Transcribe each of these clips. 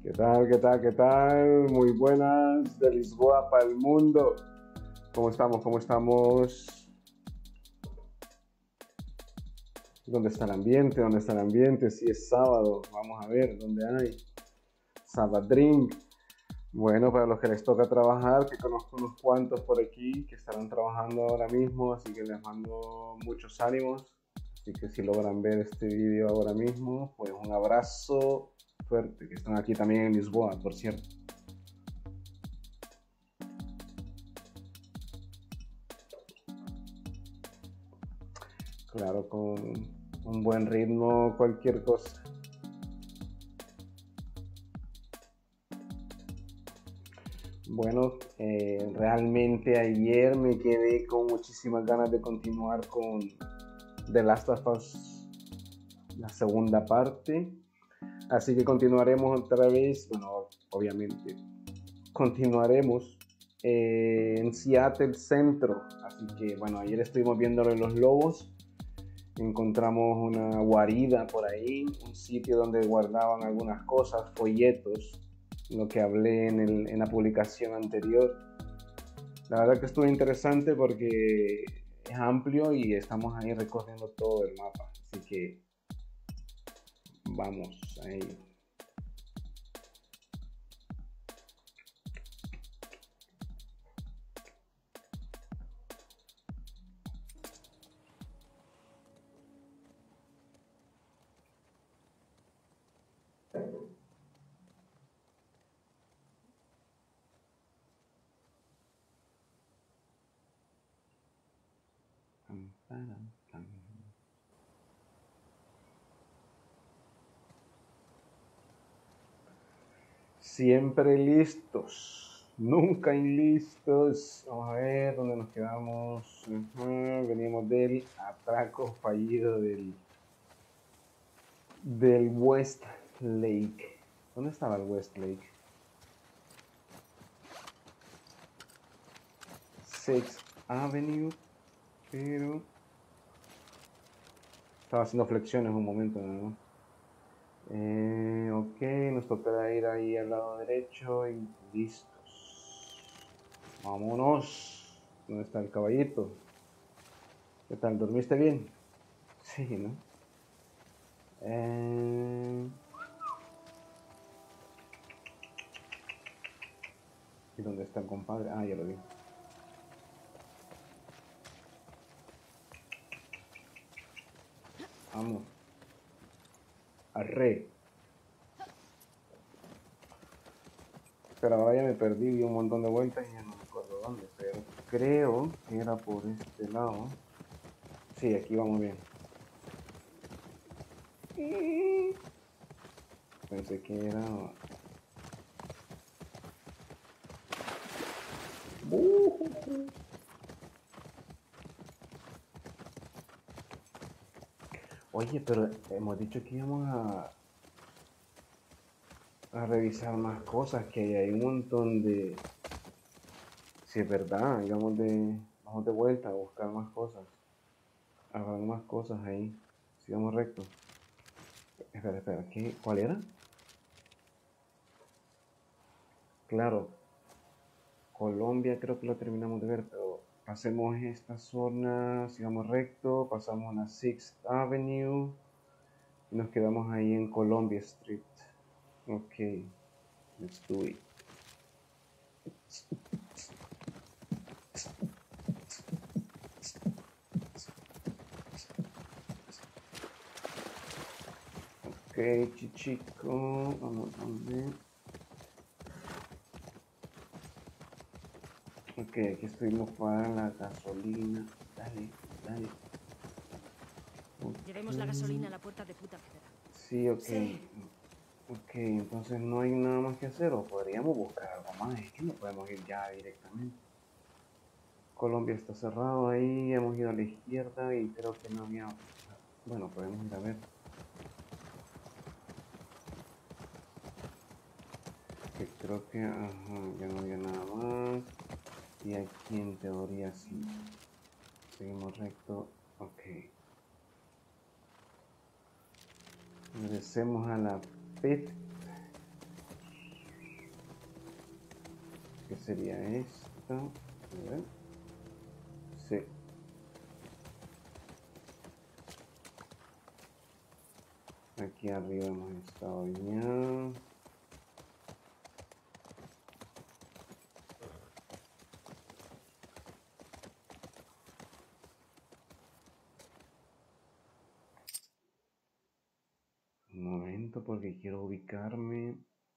¿Qué tal? ¿Qué tal? ¿Qué tal? Muy buenas, de Lisboa para el mundo. ¿Cómo estamos? ¿Cómo estamos? ¿Dónde está el ambiente? ¿Dónde está el ambiente? Si es sábado, vamos a ver dónde hay. Sabadrín. Bueno, para los que les toca trabajar, que conozco unos cuantos por aquí que estarán trabajando ahora mismo, así que les mando muchos ánimos. Así que si logran ver este vídeo ahora mismo, pues un abrazo fuerte, que están aquí también en Lisboa, por cierto. Claro, con un buen ritmo, cualquier cosa. Bueno, realmente ayer me quedé con muchísimas ganas de continuar con The Last of Us, la segunda parte. Así que continuaremos otra vez, bueno, obviamente, continuaremos en Seattle Centro. Así que, bueno, ayer estuvimos viéndolo en Los Lobos. Encontramos una guarida por ahí, un sitio donde guardaban algunas cosas, folletos, lo que hablé en la publicación anterior. La verdad que estuvo interesante porque es amplio y estamos ahí recorriendo todo el mapa. Así que vamos ahí. Siempre listos, nunca inlistos. Vamos a ver dónde nos quedamos. Venimos del atraco fallido del West Lake. ¿Dónde estaba el West Lake? Sixth Avenue, pero estaba haciendo flexiones un momento, ¿no? Ok, nos tocará ir ahí al lado derecho y listos. Vámonos. ¿Dónde está el caballito? ¿Qué tal? ¿Dormiste bien? Sí, ¿no? ¿Y dónde está el compadre? Ah, ya lo vi. Vamos. Arre. Pero ahora ya me perdí, di un montón de vueltas y ya no me acuerdo dónde, pero creo que era por este lado. Sí, aquí vamos bien. Pensé que era... Oye, pero hemos dicho que íbamos a revisar más cosas, que hay un montón de... Si es verdad, vamos de vuelta a buscar más cosas. Habrán más cosas ahí. Sigamos recto. Espera, ¿cuál era? Claro, Colombia creo que lo terminamos de ver, pero pasemos esta zona, sigamos recto, pasamos a la Sixth Avenue y nos quedamos ahí en Columbia Street. Ok, let's do it. Ok, chichico, vamos a ver. Ok, aquí estuvimos para la gasolina. Dale. Okay. Llevemos la gasolina a la puerta de puta federal. Sí, ok. Sí. Ok, entonces no hay nada más que hacer o podríamos buscar algo más. Es que no podemos ir ya directamente. Colombia está cerrado ahí, hemos ido a la izquierda y creo que no había... Bueno, podemos ir a ver. Que creo que ya no había nada más. Y aquí en teoría sí. Seguimos recto. Ok. Regresemos a la pit. ¿Qué sería esta? A ver. Sí. Aquí arriba hemos estado ya. Un momento porque quiero ubicarme.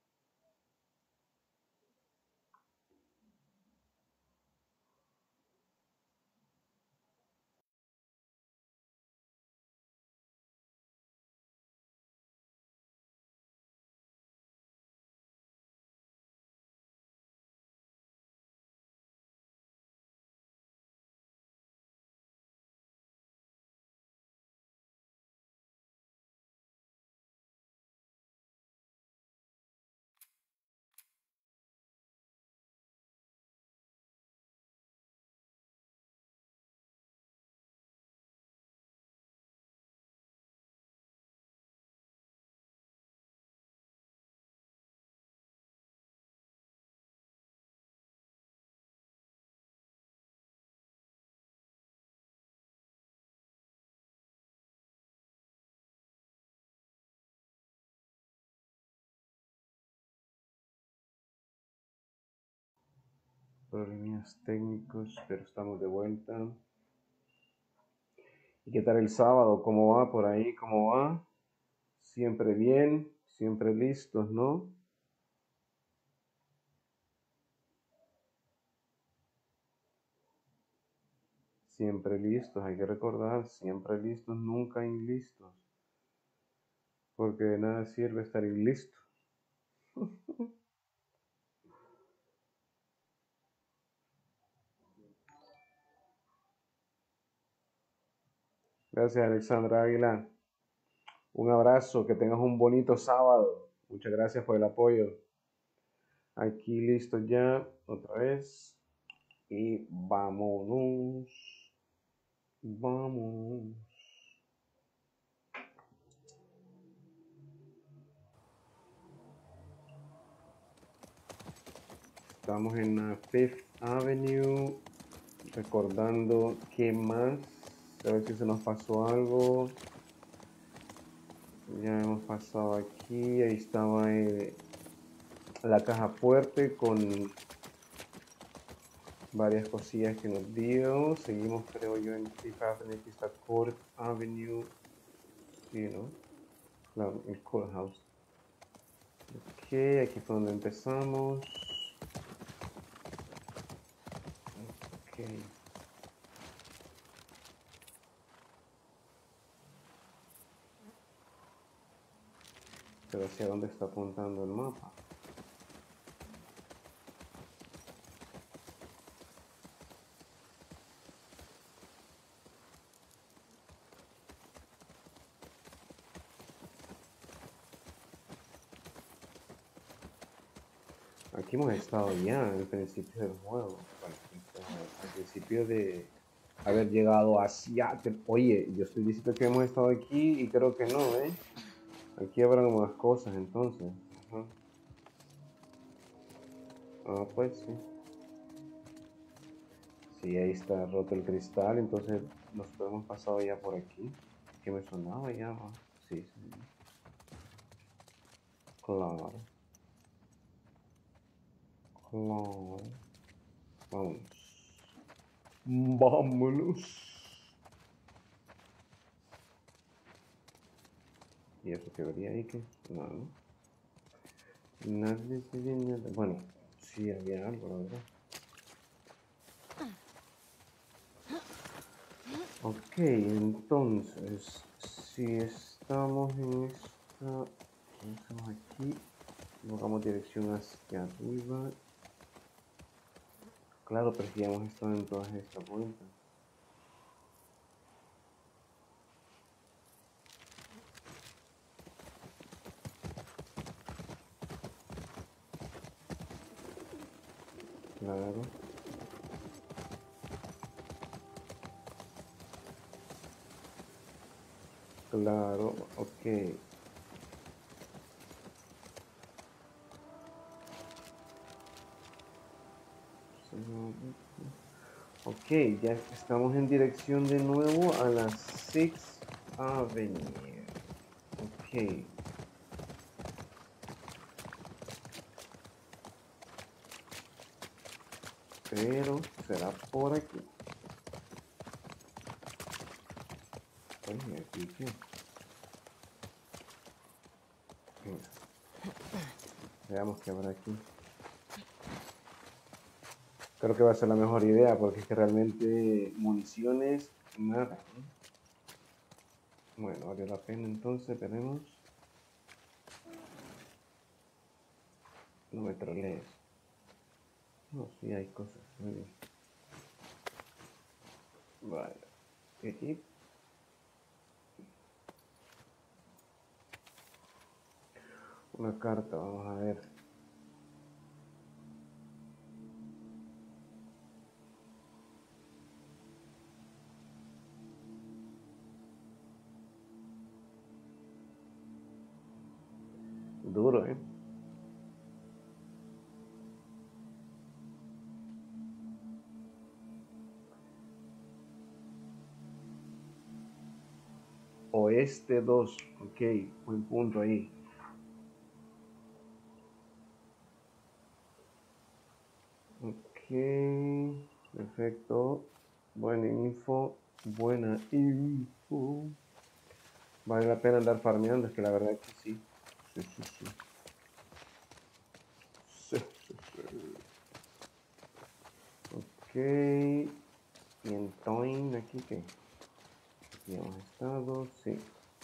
Problemas técnicos, pero estamos de vuelta. ¿Y qué tal el sábado? ¿Cómo va por ahí? ¿Cómo va? Siempre bien, siempre listos, ¿no? Siempre listos, hay que recordar, siempre listos, nunca inlistos. Porque de nada sirve estar listo. Gracias, Alexandra Águila. Un abrazo, que tengas un bonito sábado. Muchas gracias por el apoyo. Aquí listo ya, otra vez. Y vámonos. Vamos. Estamos en la Fifth Avenue. Recordando qué más. A ver si se nos pasó algo. Ya hemos pasado aquí. Ahí estaba la caja fuerte con varias cosillas que nos dio. Seguimos, creo yo, en Fifth Avenue. Aquí está Court Avenue. Sí, ¿no? Claro, el courthouse. Ok, aquí fue donde empezamos. Ok. Pero hacia dónde está apuntando el mapa. Aquí hemos estado ya al principio del juego. Bueno, al principio de haber llegado a Seattle. Oye, yo estoy diciendo que hemos estado aquí y creo que no, ¿eh? Aquí habrán más cosas entonces. Ajá. Ah, pues sí. Sí, ahí está roto el cristal, entonces nosotros hemos pasado ya por aquí. Que me sonaba ya, ¿va? Sí, sí. Claro. Claro. Vamos. Vámonos. ¿Y eso que vería ahí que? No, no. Nadie se viene. Bueno, sí había algo, la verdad. Ok, entonces, si estamos en esta. Estamos aquí. Buscamos dirección hacia arriba. Claro, pero si ya hemos estado en todas estas vueltas. Claro. Claro, ok. Ok, ya estamos en dirección de nuevo a la Sixth Avenue. Ok. Pero será por aquí. Oye, aquí qué. Venga. Veamos qué habrá aquí. Creo que va a ser la mejor idea porque es que realmente municiones, nada, ¿no? Bueno, vale la pena entonces, tenemos. No me trolees. No, sí hay cosas, muy bien. Vale. ¿Y aquí? Una carta, vamos a ver. Duro, ¿eh? Oeste 2, ok, buen punto ahí. Ok, perfecto. Buena info, buena info. Vale la pena andar farmeando, es que la verdad es que sí. Sí, sí, sí. Sí, sí, sí. Ok. Y entonces, ¿aquí qué? Aquí hemos estado, sí.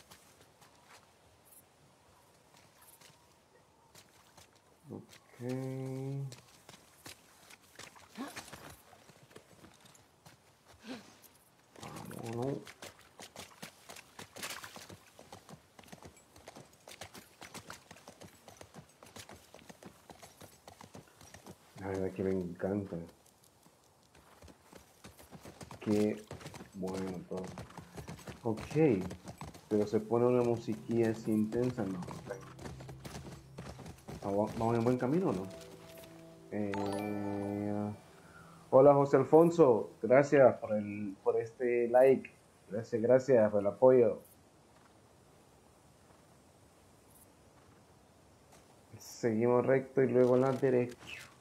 Ok. Vámonos. La verdad que me encanta. Qué bueno todo. Ok. Pero se pone una musiquilla así intensa, ¿no? ¿Vamos en buen camino o no? Hola José Alfonso, gracias por este like. Gracias por el apoyo. Seguimos recto y luego a la derecha.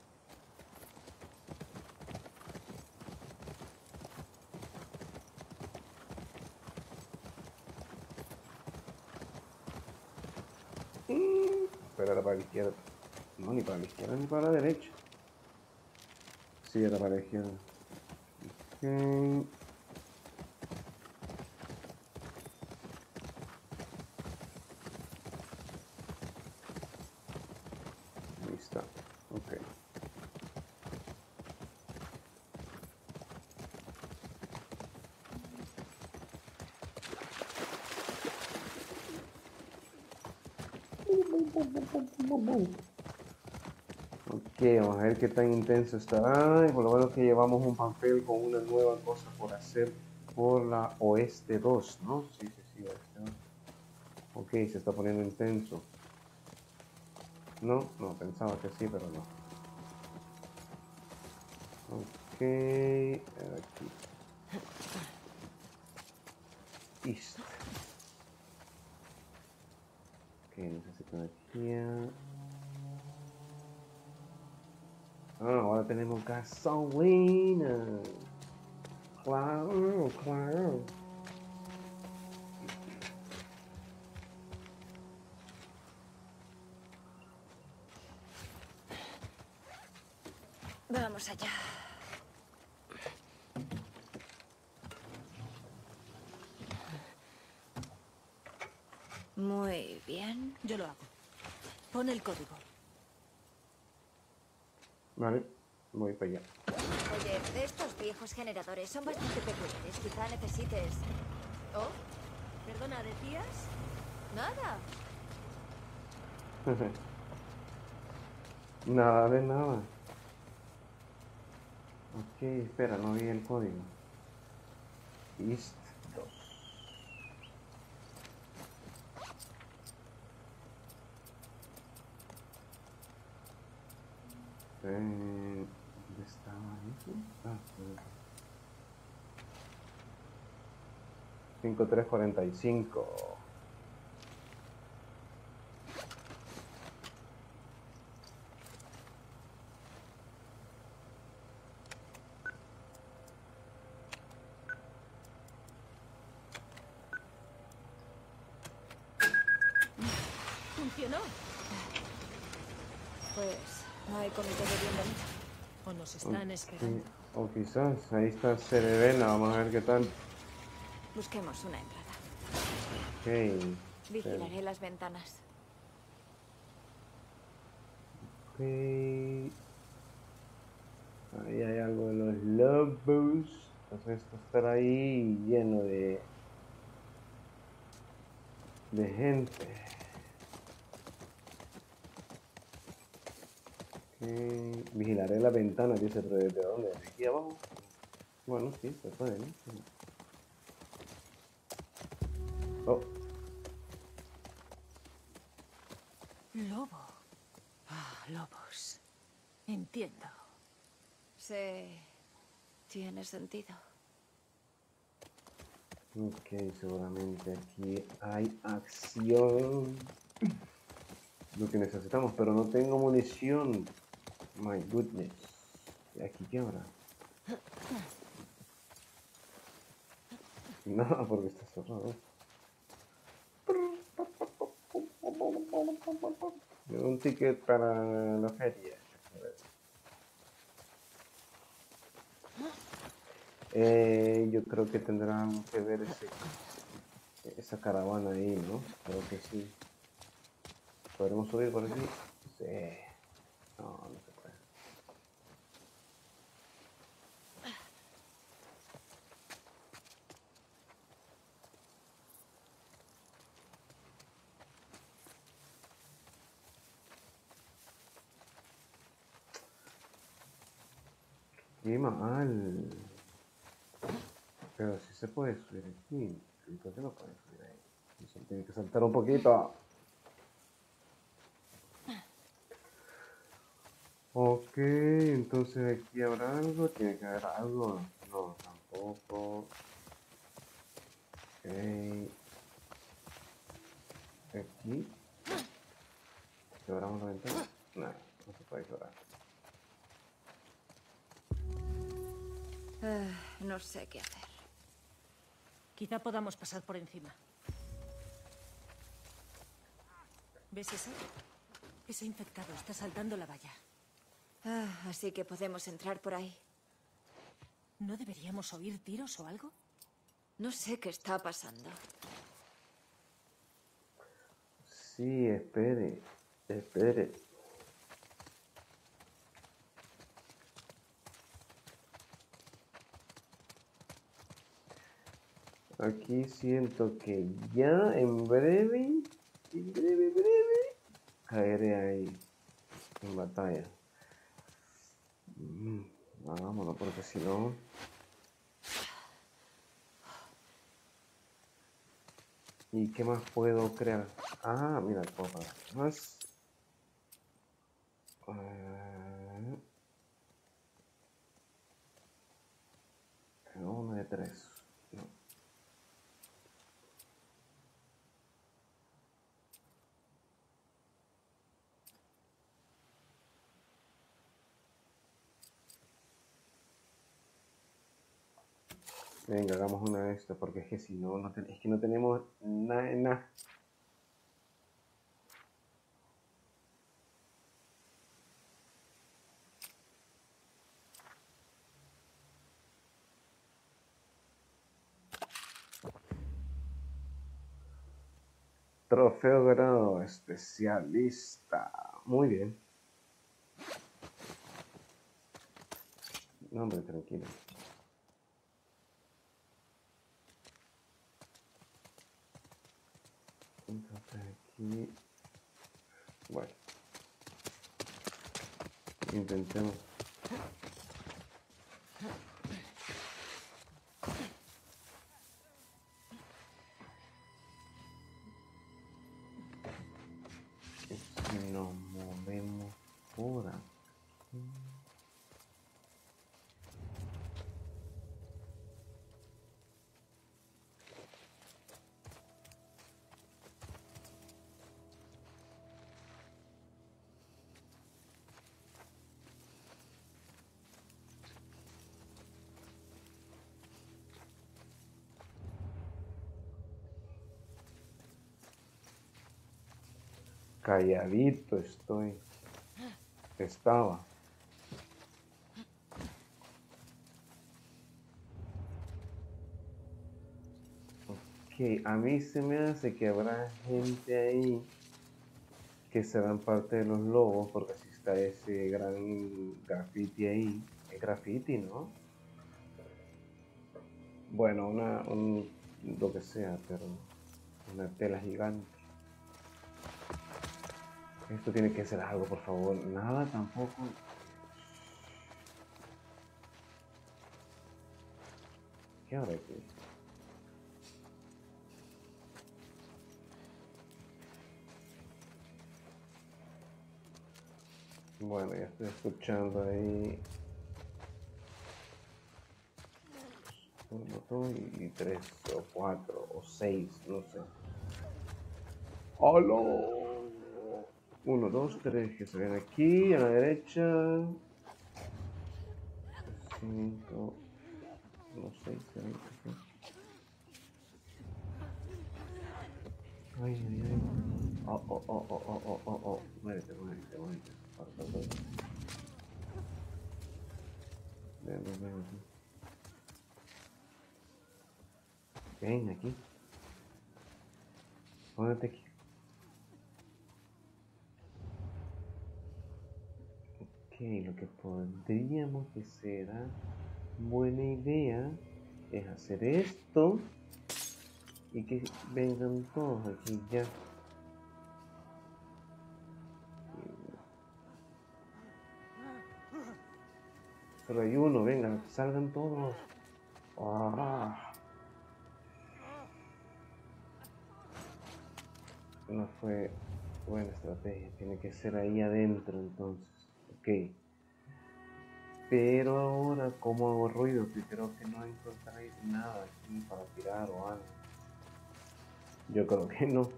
Pero era para la izquierda. No, ni para la izquierda ni para la derecha. Sí, era para la izquierda. Ok. Ahí está. Ok. Ok, vamos a ver qué tan intenso estará. Y por lo menos que llevamos un papel con una nueva cosa por hacer por la Oeste 2, ¿no? Sí, sí, sí, Oeste 2. Ok, se está poniendo intenso. No, no, pensaba que sí, pero no. Ok, aquí. East. Ok, necesito energía. Ah, ahora tenemos gasolina. Claro, claro. Vamos allá. Muy bien. Yo lo hago. Pon el código. Vale, voy para allá. Oye, estos viejos generadores son bastante peculiares. Quizá necesites... ¿Oh? Perdona, ¿decías? Nada. Nada de nada. Ok, espera, no vi el código. East 2. ¿Dónde estaba ahí? Ah, 5345. ¿Funcionó? Pues no hay comité de bienvenida. ¿O nos están Sí, esperando? o quizás, ahí está Cerebena, vamos a ver qué tal. Busquemos una entrada. Ok. Vigilaré las ventanas. Ok. Ahí hay algo de los lobos. Entonces esto estará ahí lleno de gente. Ok. Vigilaré la ventana, dice, pero ¿desde dónde? ¿De aquí abajo? Bueno, sí, se puede, ¿no? Oh, Lobo. Ah, lobos. Entiendo. Sí, tiene sentido. ok, seguramente aquí hay acción. Lo que necesitamos, pero no tengo munición. My goodness. ¿Y aquí qué habrá? Nada, porque está cerrado. Un ticket para la feria. Yo creo que tendrán que ver esa caravana ahí, ¿no? Creo que sí. ¿Podremos subir por aquí? Sí. No, no se puede. Qué mal. Pero sí se puede subir aquí. ¿Y por qué no puede subir ahí? Eso tiene que saltar un poquito. Ok, entonces aquí habrá algo. Tiene que haber algo. No, tampoco. Ok. Aquí. ¿Quebramos la ventana? No, no se puede quebrar. No sé qué hacer. Quizá podamos pasar por encima. ¿Ves eso? Ese infectado está saltando la valla. Así que podemos entrar por ahí. ¿No deberíamos oír tiros o algo? No sé qué está pasando. Sí, espere. Espere. Aquí siento que ya en breve, caeré ahí en batalla. Hagámoslo porque si no... ¿Y qué más puedo crear? Ah, mira, puedo pagar más. Uno de tres. No. Venga, hagamos una de estas, porque es que si no, es que no tenemos nada. Trofeo grado especialista. Muy bien. No, hombre, tranquilo. Entonces aquí... Bueno, intentemos. Si nos movemos por aquí. Calladito estoy. Estaba. Ok, a mí se me hace que habrá gente ahí que serán parte de los lobos, porque así está ese gran graffiti ahí. Es graffiti, ¿no? Bueno, lo que sea, pero una tela gigante. Esto tiene que ser algo, por favor. Nada tampoco. ¿Qué habrá aquí? Bueno, ya estoy escuchando ahí. 1, 2 y 3 o 4 o 6, no sé. ¡Hola! 1, 2, 3 que se ven aquí a la derecha. 5, 1, 6, 7, 8. Ay, ay, ay. Oh, oh, oh, oh, oh, oh, oh, oh. Muérete, muérete, muérete. Ven, ven, ven aquí. Ven aquí. Póngate aquí. Ok, lo que podríamos hacer, buena idea, es hacer esto y que vengan todos aquí ya. Solo hay uno, vengan, salgan todos. Ah, no fue buena estrategia, tiene que ser ahí adentro entonces. Ok. Pero ahora, ¿cómo hago ruido? Que creo que no encontraré nada aquí para tirar o algo. Yo creo que no.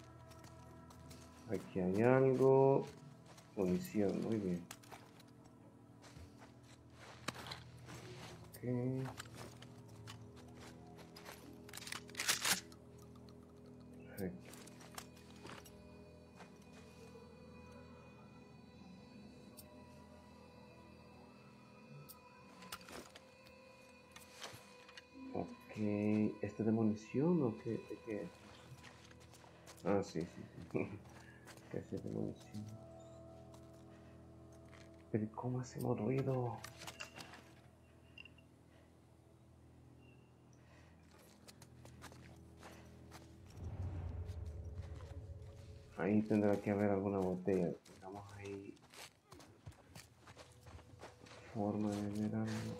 Aquí hay algo. Munición, muy bien. Ok. Perfecto. Ok. ¿Este de munición o qué? ¿De qué es? Ah, sí, sí, sí. ¿Qué es de munición? Pero ¿cómo hacemos ruido? Ahí tendrá que haber alguna botella. Digamos ahí. Forma de ver algo.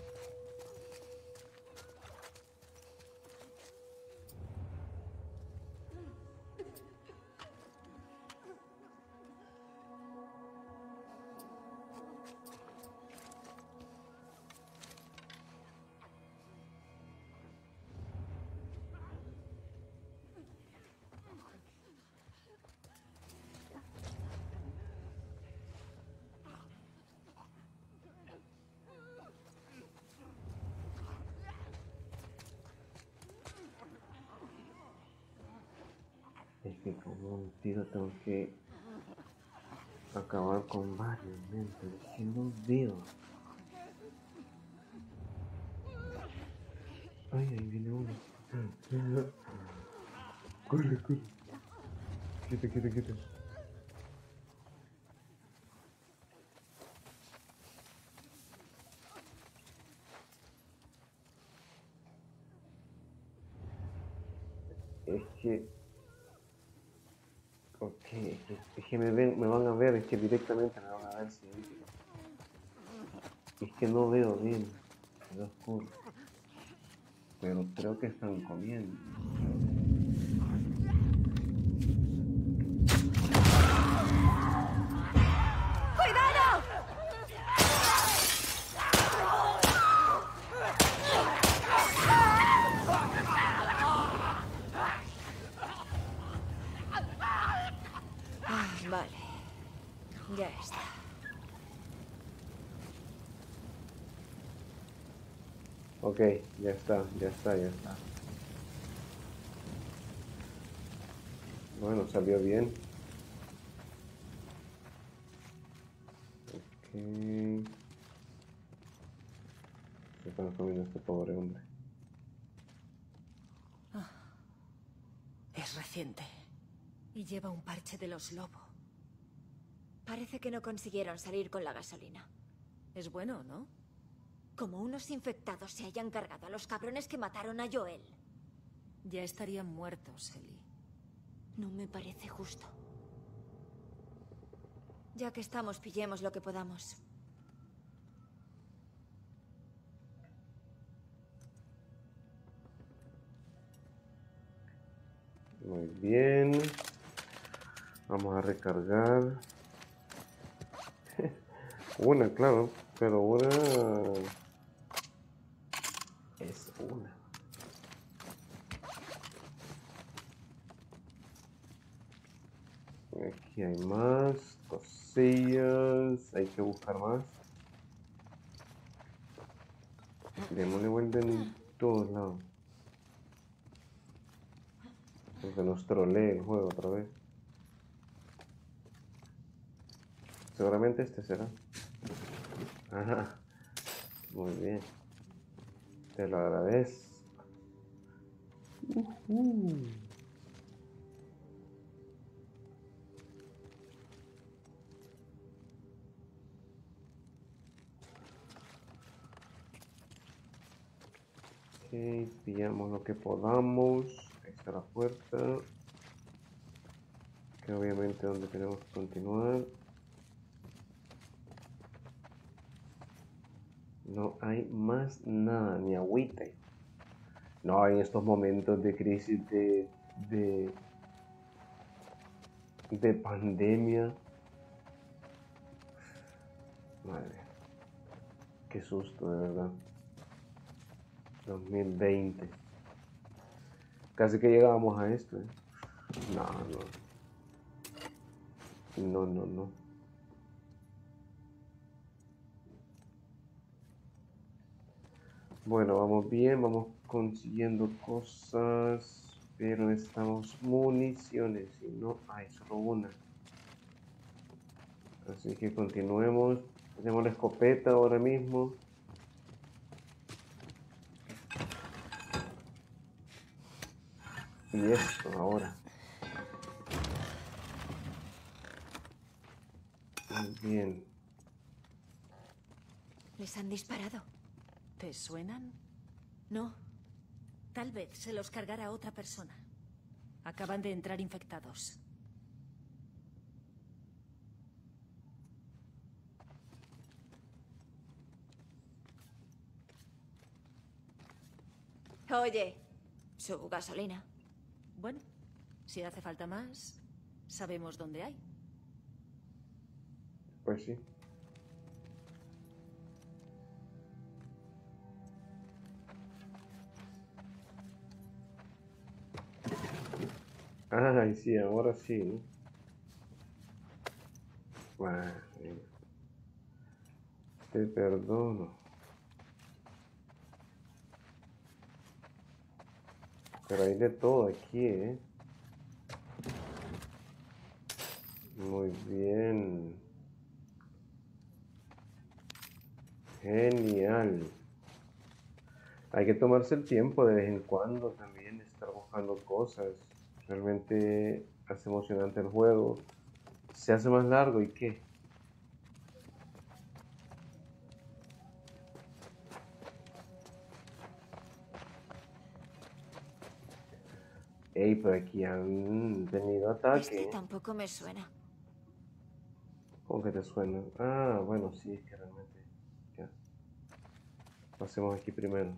Es que como un tiro tengo que acabar con varios, pero es que no veo. Ay, ahí viene uno. Corre, corre. Quita, quita, quita. Es que... Ok, es que me van a ver, es que directamente me van a ver si... Es que no veo bien, es oscuro. Pero creo que están comiendo. Vale. Ya está. Ok, ya está, ya está, ya está. Bueno, salió bien. ¿Qué está comiendo este pobre hombre? Es reciente. Y lleva un parche de los Lobo. Parece que no consiguieron salir con la gasolina. Es bueno, ¿no? Como unos infectados se hayan cargado a los cabrones que mataron a Joel. Ya estarían muertos, Ellie. No me parece justo. Ya que estamos, pillemos lo que podamos. Muy bien. Vamos a recargar. Una, claro, pero una es una. Aquí hay más cosillas. Hay que buscar más. Démosle vuelta en todos lados. Porque nos trolee el juego otra vez. Seguramente este será. Ajá. Muy bien. Te lo agradezco. Ok, pillamos lo que podamos. Ahí está la puerta. Que obviamente donde tenemos que continuar. No hay más nada, ni agüita. No, en estos momentos de crisis de pandemia. Madre, qué susto, de verdad. 2020. Casi que llegábamos a esto, ¿eh? No, no. No, no, no. Bueno, vamos bien, vamos consiguiendo cosas, pero necesitamos municiones y no hay solo una. Así que continuemos. Tenemos la escopeta ahora mismo. Y esto ahora. Muy bien. ¿Les han disparado? ¿Te suenan? No. Tal vez se los cargara otra persona. Acaban de entrar infectados. Oye, su gasolina. Bueno, si hace falta más, sabemos dónde hay. Pues sí. Ay, sí, ahora sí, ¿no? Bueno, te perdono. Pero hay de todo aquí, ¿eh? Muy bien. Genial. Hay que tomarse el tiempo de vez en cuando también, estar buscando cosas. Realmente hace emocionante el juego. Se hace más largo y qué. Ey, pero aquí han tenido ataque. Este tampoco me suena. ¿Cómo que te suena? Ah, bueno, sí, es que realmente. Ya. Pasemos aquí primero.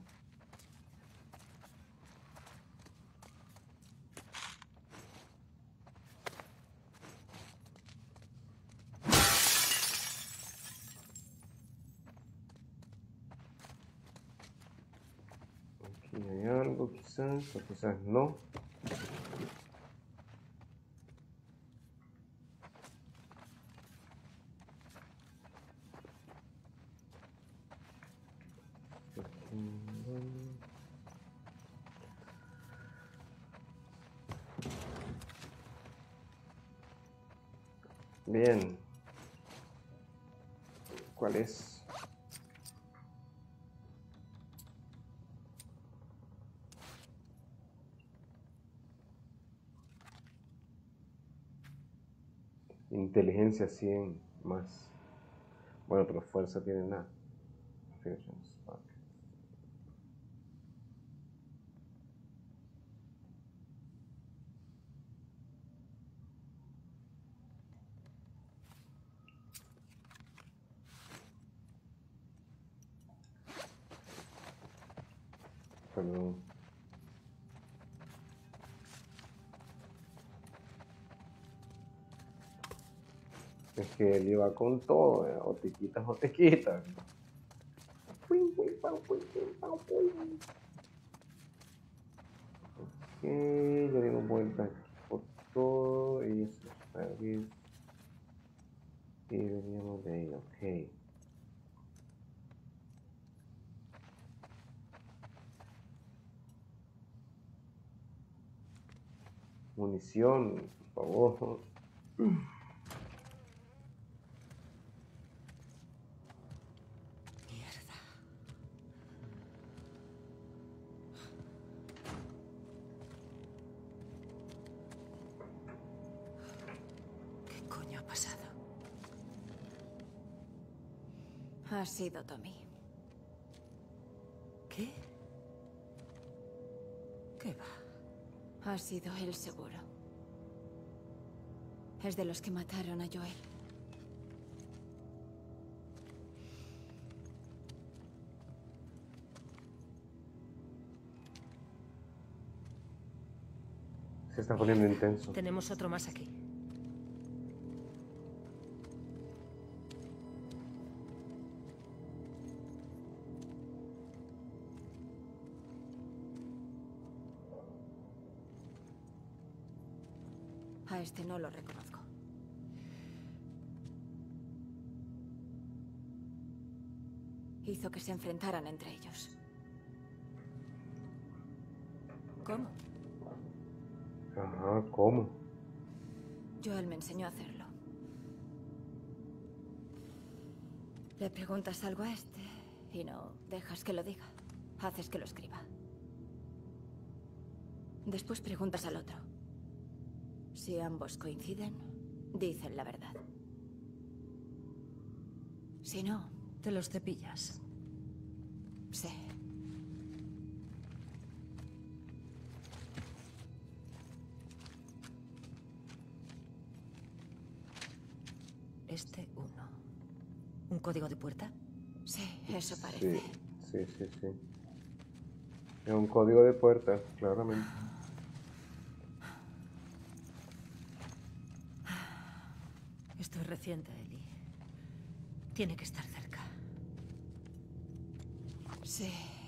Aquí hay algo quizás, o quizás no. Bien. ¿Cuál es? Inteligencia 100 más. Bueno, pero fuerza tiene nada. Perdón. Es que él iba con todo, o te quitas o te quitas. Ok, ya dimos vuelta por todo y eso está bien. Y veníamos de ahí, ok. Munición, por favor. Mierda. ¿Qué coño ha pasado? Ha sido Tommy. ¿Qué? ¿Qué va? Ha sido él seguro. Es de los que mataron a Joel. Se está poniendo intenso. Tenemos otro más aquí. A este no lo reconozco. Hizo que se enfrentaran entre ellos. ¿Cómo? Ajá, ¿cómo? Joel me enseñó a hacerlo. Le preguntas algo a este y no dejas que lo diga. Haces que lo escriba. Después preguntas al otro. Si ambos coinciden, dicen la verdad. Si no, Te los cepillas. sí. Este uno. ¿Un código de puerta? Sí, eso parece. Sí. Es un código de puerta, claramente. Esto es reciente, Ellie. Tiene que estar cerca. Sí.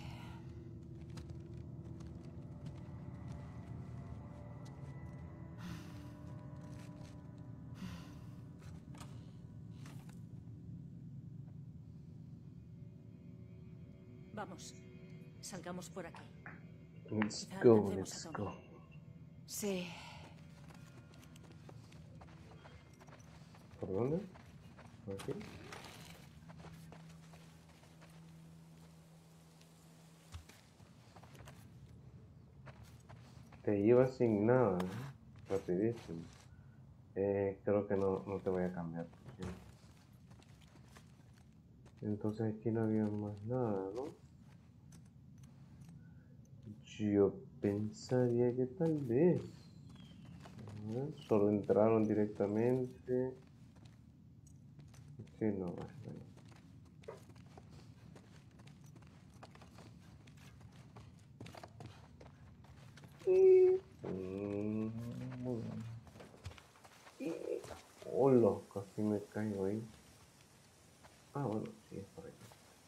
Vamos. Salgamos por aquí. Let's Quizá go, alcancemos let's a go. Tommy. Sí. ¿Por dónde? ¿Por aquí? Te ibas sin nada, ¿eh? Rapidísimo. Creo que no te voy a cambiar. ¿Sí? Entonces aquí no había más nada, ¿no? Yo pensaría que tal vez. A ver, solo entraron directamente. Sí, no, bueno. Hola, casi me caigo ahí. Ah, bueno, sí, es por aquí.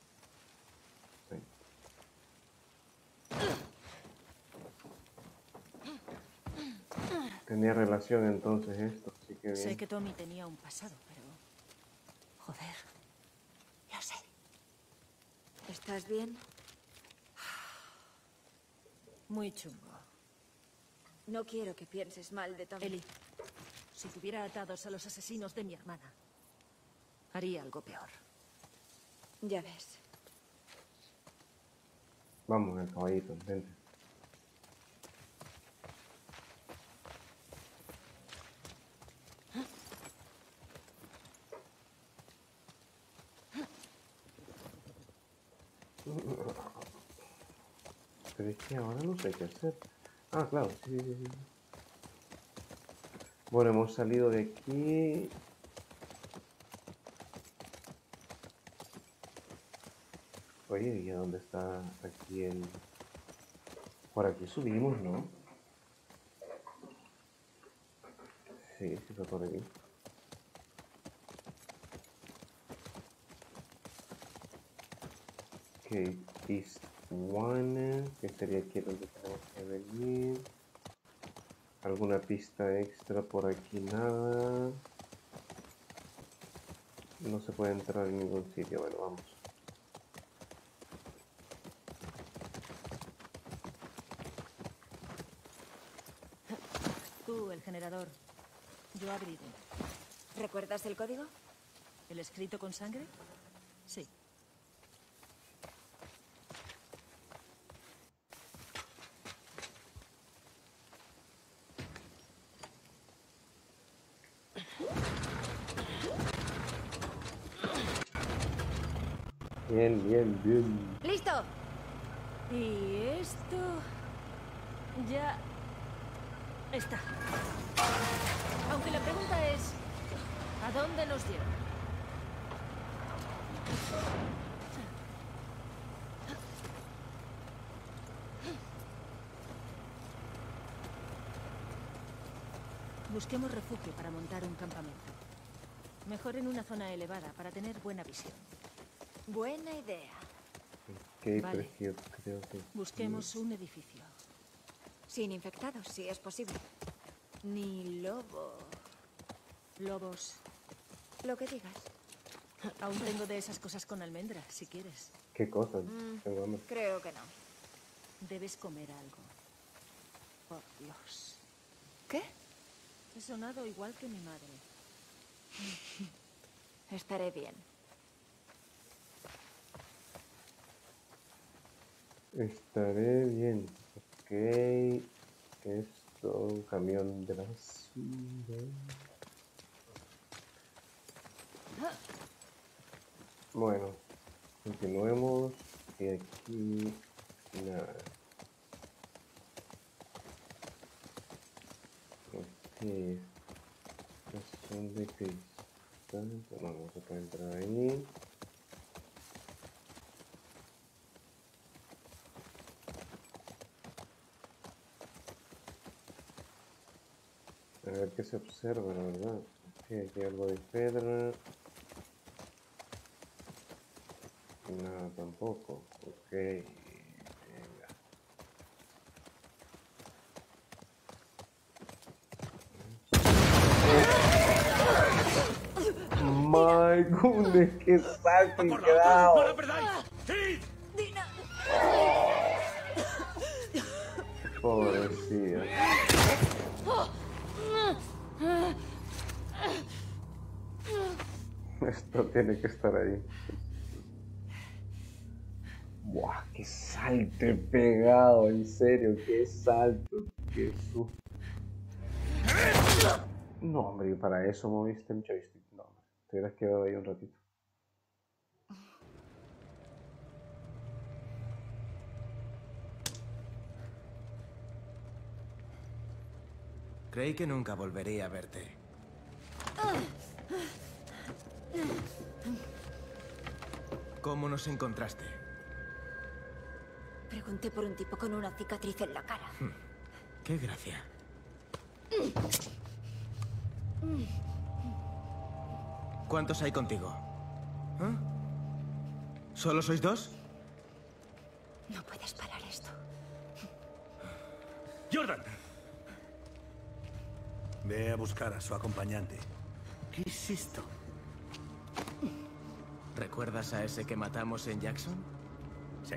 Sí. Tenía relación entonces esto, así que bien. Sé que Tommy tenía un pasado, pero... Joder. Lo sé. ¿Estás bien? Muy chungo. No quiero que pienses mal de Tommy. Ellie, si tuviera atados a los asesinos de mi hermana, haría algo peor. Ya ves. Vamos, el caballito, vente. Pero es que ahora no sé qué hacer. Ah, claro, sí, sí, sí. Bueno, hemos salido de aquí. Oye, ¿y a dónde está aquí el...? Por aquí subimos, ¿no? Sí, sí fue por aquí. Ok, East One, que sería aquí donde tenemos que venir. ¿Alguna pista extra por aquí? Nada. No se puede entrar en ningún sitio. Bueno, vamos. Tú, el generador. Yo abriré. ¿Recuerdas el código? ¿El escrito con sangre? Sí. Bien, bien, bien. ¡Listo! Y esto... ya... está. Aunque la pregunta es... ¿a dónde nos lleva? Busquemos refugio para montar un campamento. Mejor en una zona elevada para tener buena visión. Buena idea. Ok, Vale. precio, creo que... Busquemos un edificio. Sin infectados, si es posible. Ni lobo. Lobos. Lo que digas. Aún tengo de esas cosas con almendra, si quieres. ¿Qué cosas? Tengo hambre. Creo que no. Debes comer algo. Por Dios. ¿Qué? He sonado igual que mi madre. Estaré bien. Estaré bien. Ok. Esto, un camión de la basura. Bueno, continuemos. Y aquí nada. Ok. Estas son de cristal. No, no se puede entrar ahí. A ver qué se observa, la verdad. Ok, aquí hay algo de pedra. Nada, tampoco. Ok. Venga. My goodness, qué salto y quedado. ¡Dina! Pobrecilla. Esto tiene que estar ahí. Buah, qué salto he pegado, en serio, qué salto, qué susto. No, hombre, y para eso moviste el joystick. No, hombre, te hubieras quedado ahí un ratito. Creí que nunca volvería a verte. ¿Cómo nos encontraste? Pregunté por un tipo con una cicatriz en la cara. ¡Qué gracia! ¿Cuántos hay contigo? ¿Ah? ¿Solo sois dos? No puedes parar esto. ¡Jordan! Ve a buscar a su acompañante. ¿Qué es esto? ¿Recuerdas a ese que matamos en Jackson? Sí.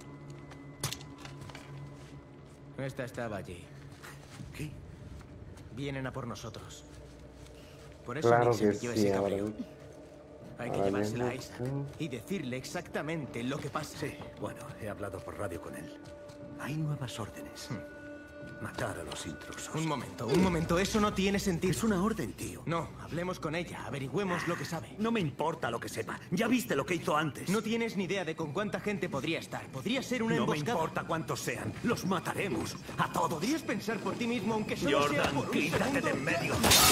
Esta estaba allí. ¿Qué? Vienen a por nosotros. Por eso Claro Nick se que pilló sí, ese ahora. cabreo. Hay que Ahora llevársela a mismo, Isaac y decirle exactamente lo que pasa. Sí, bueno, he hablado por radio con él. Hay nuevas órdenes. Matar a los intrusos. Un momento. Eso no tiene sentido. Es una orden, tío. No, hablemos con ella. Averigüemos lo que sabe. No me importa lo que sepa. Ya viste lo que hizo antes. No tienes ni idea de con cuánta gente podría estar. Podría ser una No me emboscada. importa cuántos sean. Los mataremos. A todos. Podrías pensar por ti mismo, aunque solo sea Jordan, por un quítate segundo. de en medio.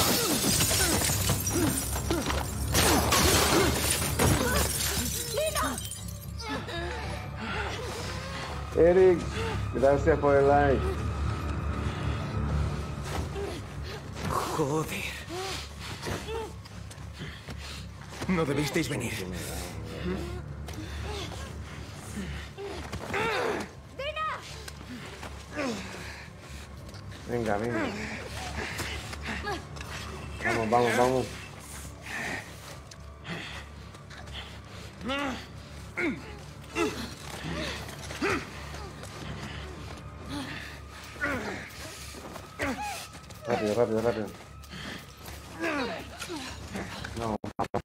Eric, gracias por el like. Joder. No debisteis venir. Venga, venga. Vamos. Rápido. No,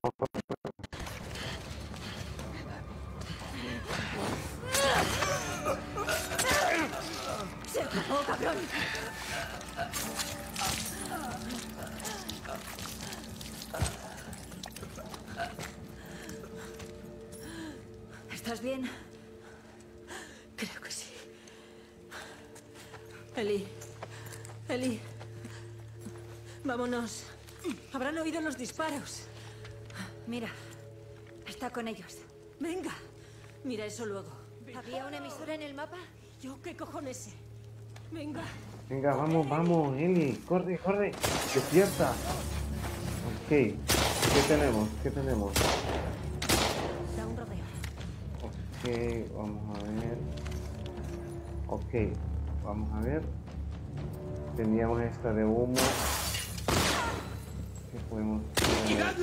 ¡Se acabó, cabrón! ¿Estás bien? Creo que sí. Eli. Vámonos. Habrán oído los disparos. Mira, está con ellos. Venga. Mira eso luego. ¿Había una emisora en el mapa? ¿Yo qué cojones sé? Venga. venga, vamos, Eli. Corre. Despierta. Ok. ¿Qué tenemos? Da un rodeo. Ok, vamos a ver. Teníamos esta de humo. ¿Qué podemos hacer?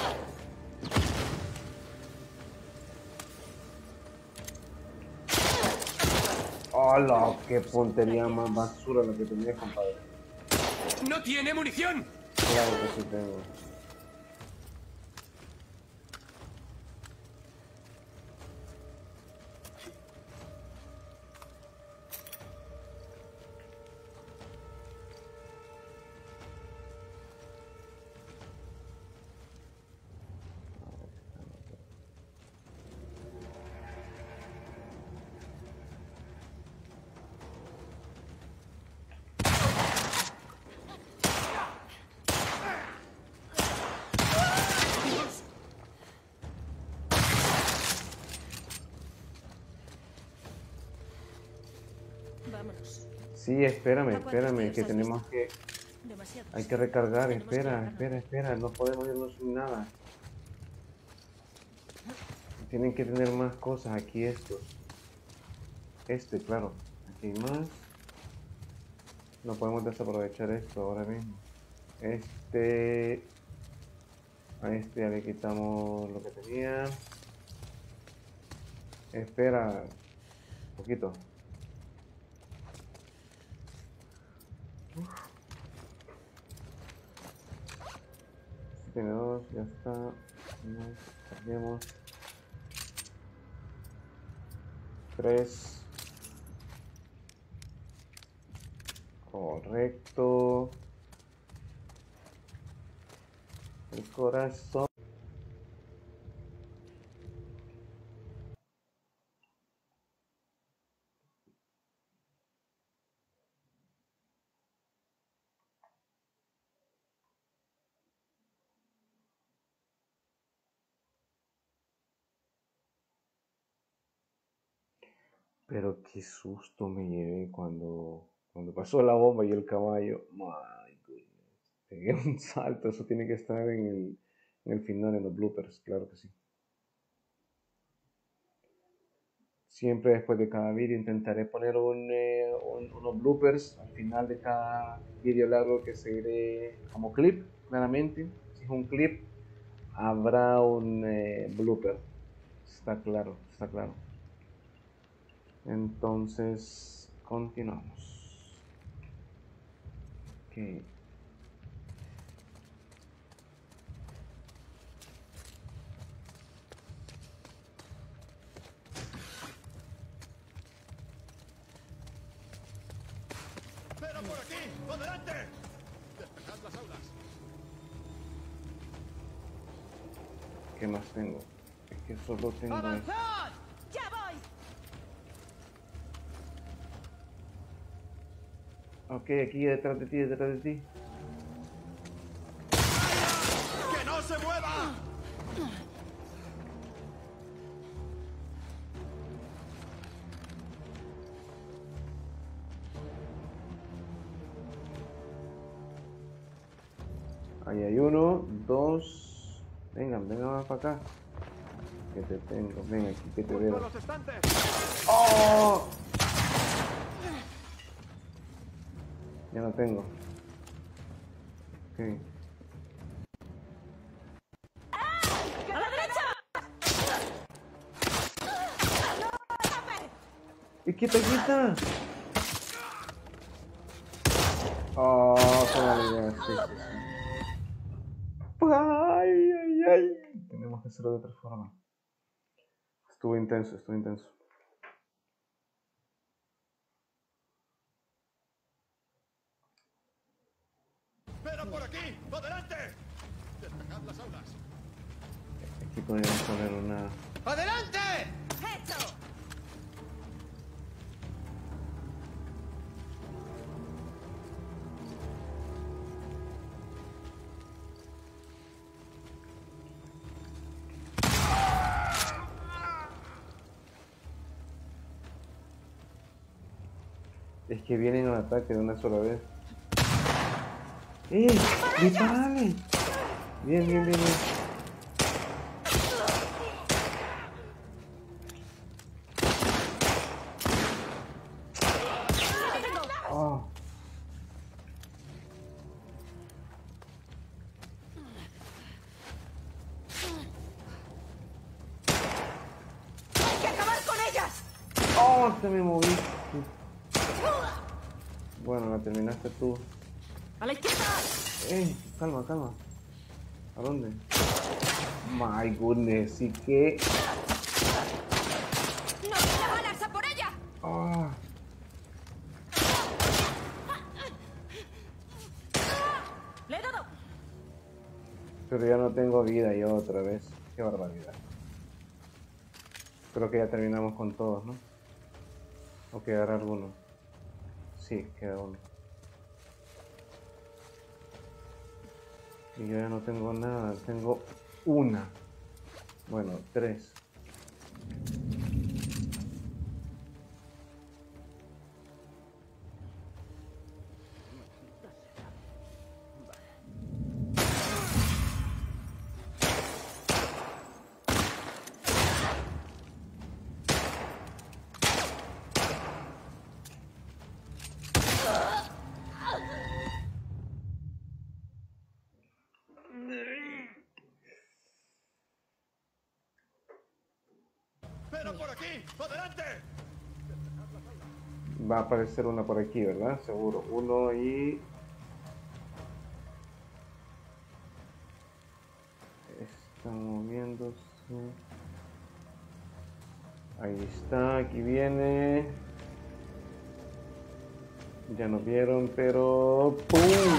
¡Hola! ¡Qué puntería más basura la que tenía, compadre! ¡No tiene munición! Claro que sí tengo. Vámonos. Sí, espérame, que tenemos que... Demasiados. Hay que recargar, Tenemos que espera, recargar. no podemos irnos sin nada. Tienen que tener más cosas aquí estos. Claro, aquí hay más. No podemos desaprovechar esto ahora mismo. A este ya le quitamos lo que tenía. Espera, un poquito. Tiene dos, ya está. Cambiamos. 3. Correcto. El corazón. Pero qué susto me llevé cuando pasó la bomba y el caballo. My goodness. Pegué un salto. Eso tiene que estar en el final, en los bloopers, claro que sí. Siempre después de cada vídeo intentaré poner unos bloopers al final de cada vídeo largo que seguiré como clip, claramente. Si es un clip, habrá un blooper. Está claro. Entonces, continuamos. Ok. ¡Espera por aquí! ¡Adelante! ¡Despejad las aulas! ¿Qué más tengo? Es que solo tengo esto. ¡Avanzad! ¡Ya voy! Ok, aquí detrás de ti, detrás de ti. ¡Que no se mueva! Ahí hay uno, dos. Vengan, vengan más para acá. Que te tengo, ven aquí que te ¡Junto a veo. los estantes! ¡Oh! Ya no tengo. Ok. ¡A la derecha! ¿Y qué te quita? Oh, qué mala idea. Sí, sí, sí. Ay, ay, ay. Tenemos que hacerlo de otra forma. Estuvo intenso, estuvo intenso. ¡Espera por aquí! ¡Adelante! ¡Despejad las aulas! Aquí podríamos poner una... ¡Adelante! ¡Hecho! Es que vienen al ataque de una sola vez. ¡Eh! ¡Disparale! Bien, bien, bien, bien. Oh. ¡Hay que acabar con ellas! ¡Oh! Te me moviste. Bueno, la terminaste tú. ¡A la izquierda! Calma, calma. ¿A dónde? My goodness, ¿y qué? ¡No me balas a por ella! Ah. ¡Le he dado! Pero ya no tengo vida yo otra vez. Qué barbaridad. Creo que ya terminamos con todos, ¿no? ¿O quedará alguno? Sí, queda uno. Y yo ya no tengo nada, tengo una. Bueno, tres. ¡Espera por aquí! ¡Adelante! Va a aparecer una por aquí, ¿verdad? Seguro. Uno y... está moviéndose. Ahí está, aquí viene. Ya nos vieron, pero... ¡Pum!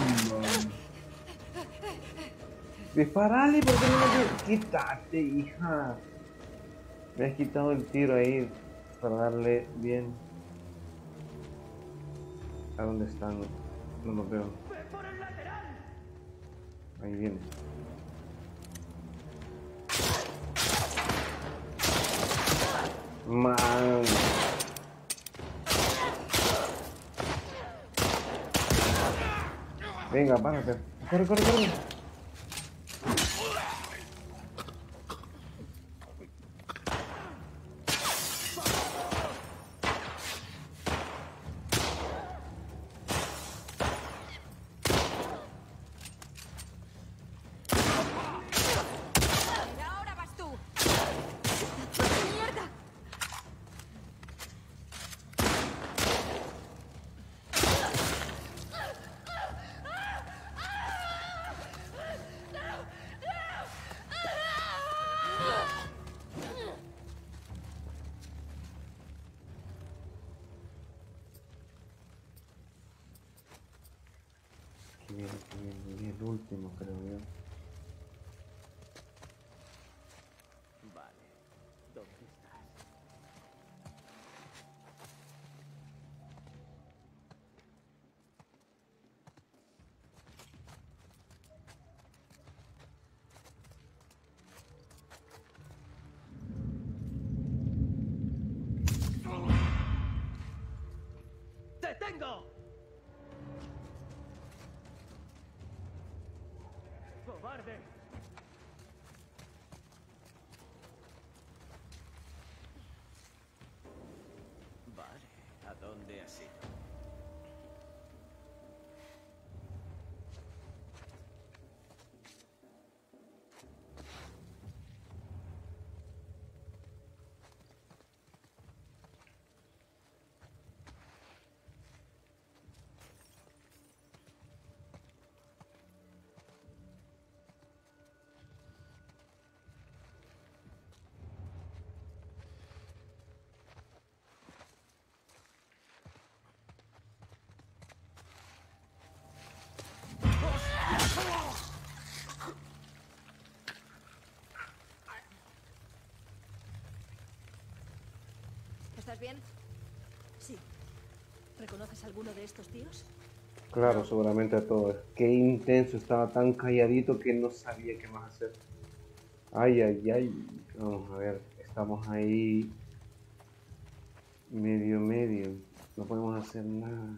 ¡Disparale! ¿Por qué no me dio? ¡Quítate, hija! Me has quitado el tiro ahí para darle bien. ¿A dónde están? No los veo. Ahí viene. Man. Venga, párate. Corre, corre, corre. ¡Ahora vas tú! ¡Mierda! Y el último, creo yo. Vale. ¿Dónde estás? ¡Te tengo! ¡Cobarde! Vale, ¿a dónde has ido? ¿Estás bien? Sí. ¿Reconoces alguno de estos tíos? Claro, seguramente a todos. Qué intenso, estaba tan calladito que no sabía qué más hacer. Ay, ay, ay. Vamos a ver, estamos ahí medio. No podemos hacer nada.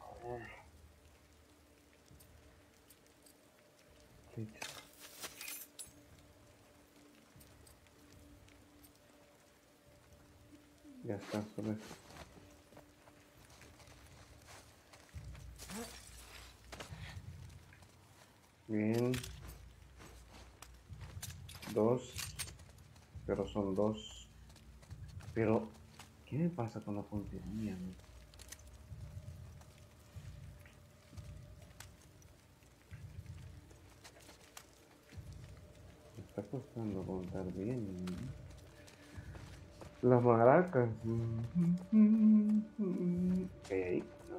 Flecha. Ya está, solo eso. Bien. 2. Pero son 2. Pero, ¿qué me pasa con la puntería, no? Me está costando contar bien, ¿no? Las maracas. ¿Qué hay ahí? No.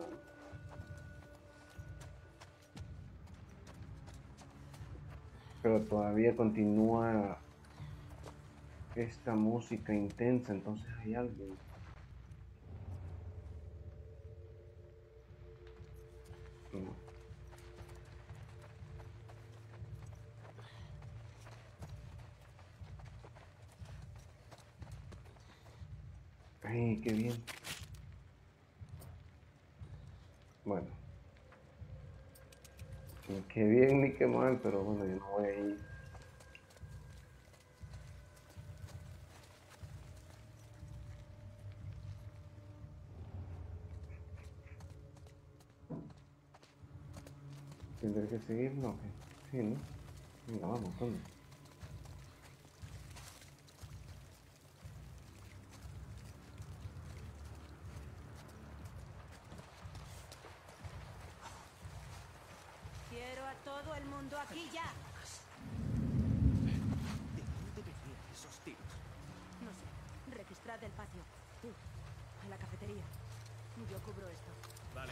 Pero todavía continúa esta música intensa, entonces hay alguien. No. Ay, qué bien. Bueno. Ni qué bien ni qué mal, pero bueno, yo no voy a ir. ¿Tendré que seguir? No, ¿qué? Sí, ¿no? Venga, vamos, ¿dónde? Quiero a todo el mundo aquí ya. ¿De dónde venían esos tiros? No sé. Registrad el patio. Tú, a la cafetería. Yo cubro esto. Vale.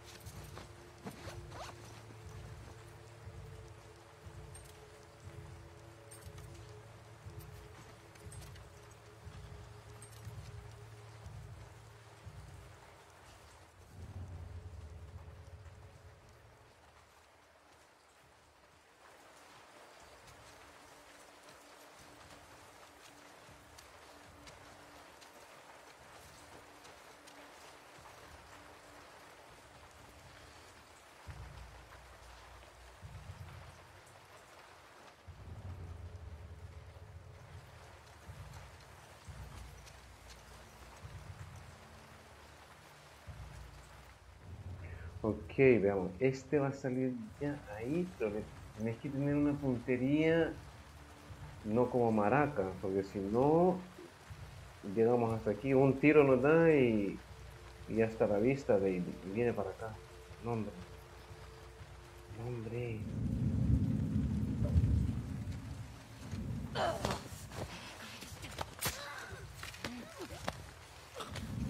Ok, veamos. Este va a salir ya ahí, pero tenés que tener una puntería no como maraca, porque si no, llegamos hasta aquí. Un tiro nos da y ya está a la vista, baby. Y viene para acá. No, hombre. No, hombre.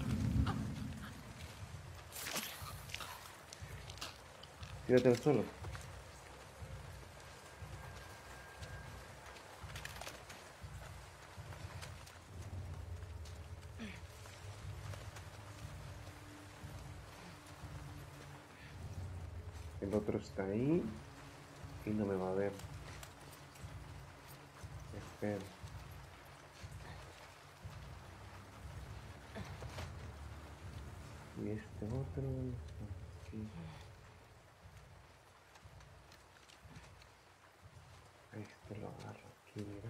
Tírate al suelo. El otro está ahí y no me va a ver. Espera. Y este otro está aquí. Este lo agarro aquí, mira.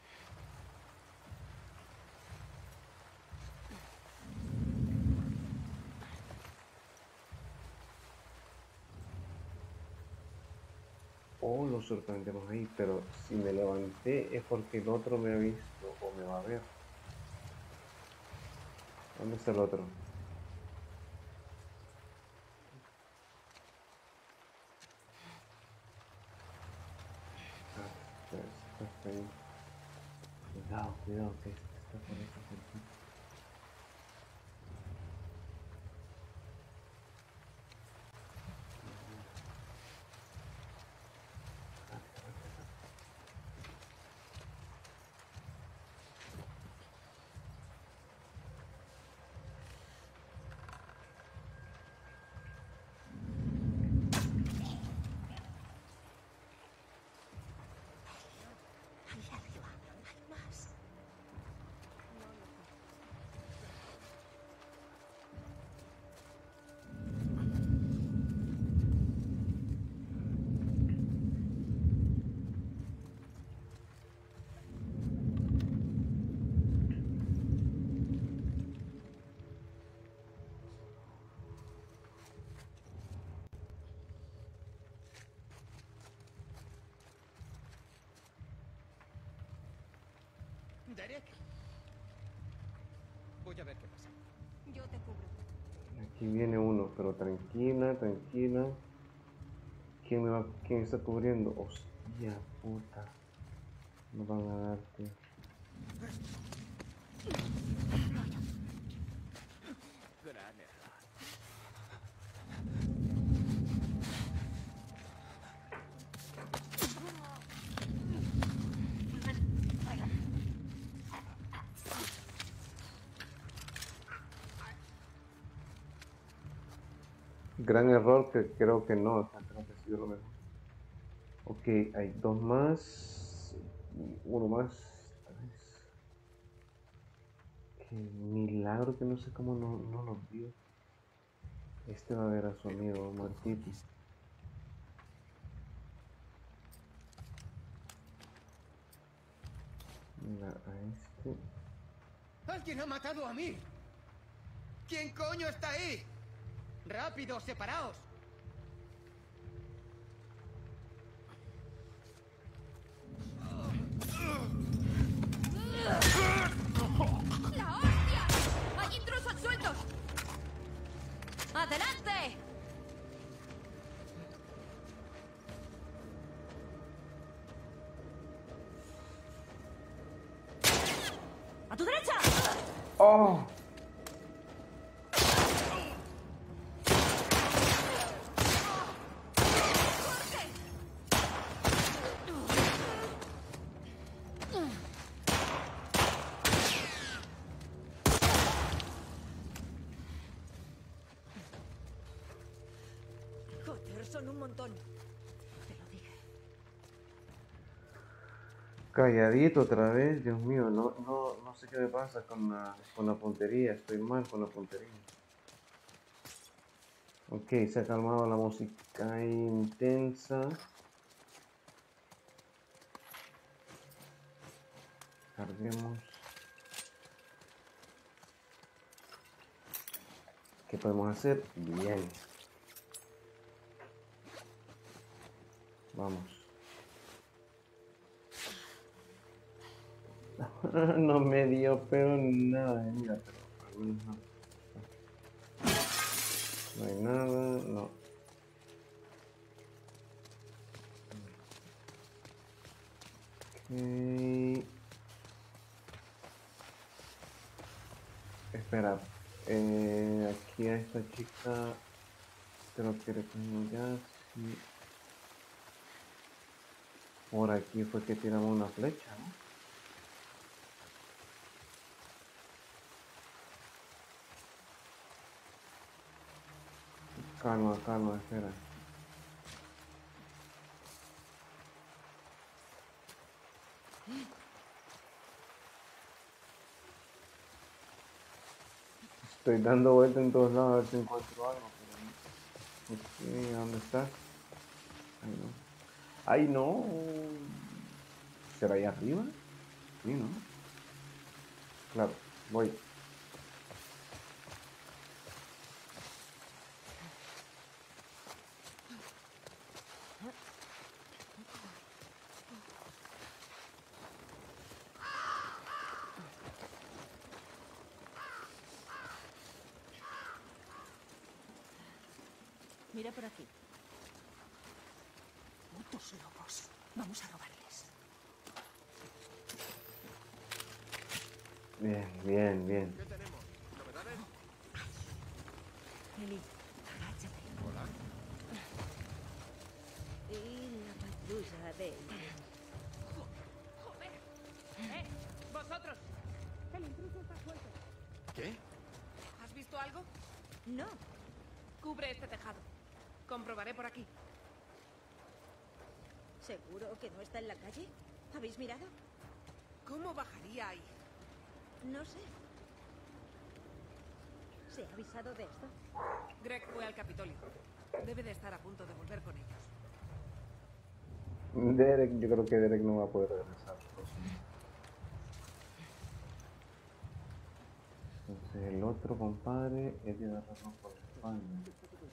O lo sorprendemos ahí, pero si me levanté es porque el otro me ha visto o me va a ver. ¿Dónde está el otro? Ah, está ahí. Cuidado, cuidado, que este está por esa puertita. Ahí arriba, hay más. Derek. Voy a ver qué pasa. Yo te cubro. Aquí viene uno, pero tranquila, tranquila. ¿Quién está cubriendo? Hostia puta. No van a darte. Gran error. Gran error que creo que no, o sea, creo que ha sido lo mejor. Ok, hay dos más. Uno más. Tres. Qué milagro que no sé cómo no los vio. Este va a ver a su amigo muertito. Mira, a este. ¡Alguien ha matado a mí! ¿Quién coño está ahí? ¡Rápido, separaos! ¡La hostia! ¡Hay intrusos sueltos! ¡Adelante! ¡A tu derecha! ¡Oh! Joder, son un montón. Te lo dije. Calladito otra vez, Dios mío, no sé qué me pasa con la puntería, estoy mal con la puntería. Ok, se ha calmado la música intensa. Carguemos. ¿Qué podemos hacer? Bien. Vamos. No me dio pero nada, mira, pero al menos no. No hay nada, no. Ok. Espera, aquí a esta chica creo que le tengo ya. Sí. Por aquí fue que tiramos una flecha, ¿no? Calma, calma, espera. Estoy dando vuelta en todos lados a ver si encuentro algo. Pero... Ok, ¿dónde estás? Ahí no. ¡Ay, no! ¿Será ahí arriba? Sí, ¿no? Claro, voy. Mira por aquí. Putos lobos. Vamos a robarles. Bien, bien, bien. ¿Qué tenemos? ¿Novedades? Eli, agáchate. Hola. Y la patrulla de Eli. ¡Joder! ¡Vosotros! El intruso está suelto. ¿Qué? ¿Has visto algo? No. Cubre este tejado. Comprobaré por aquí. ¿Seguro que no está en la calle? ¿Habéis mirado? ¿Cómo bajaría ahí? No sé. ¿Se ha avisado de esto? Greg fue al Capitolio. Debe de estar a punto de volver con ellos. Derek, yo creo que Derek no va a poder regresar. Entonces el otro compadre es de agarrarlo por la espalda.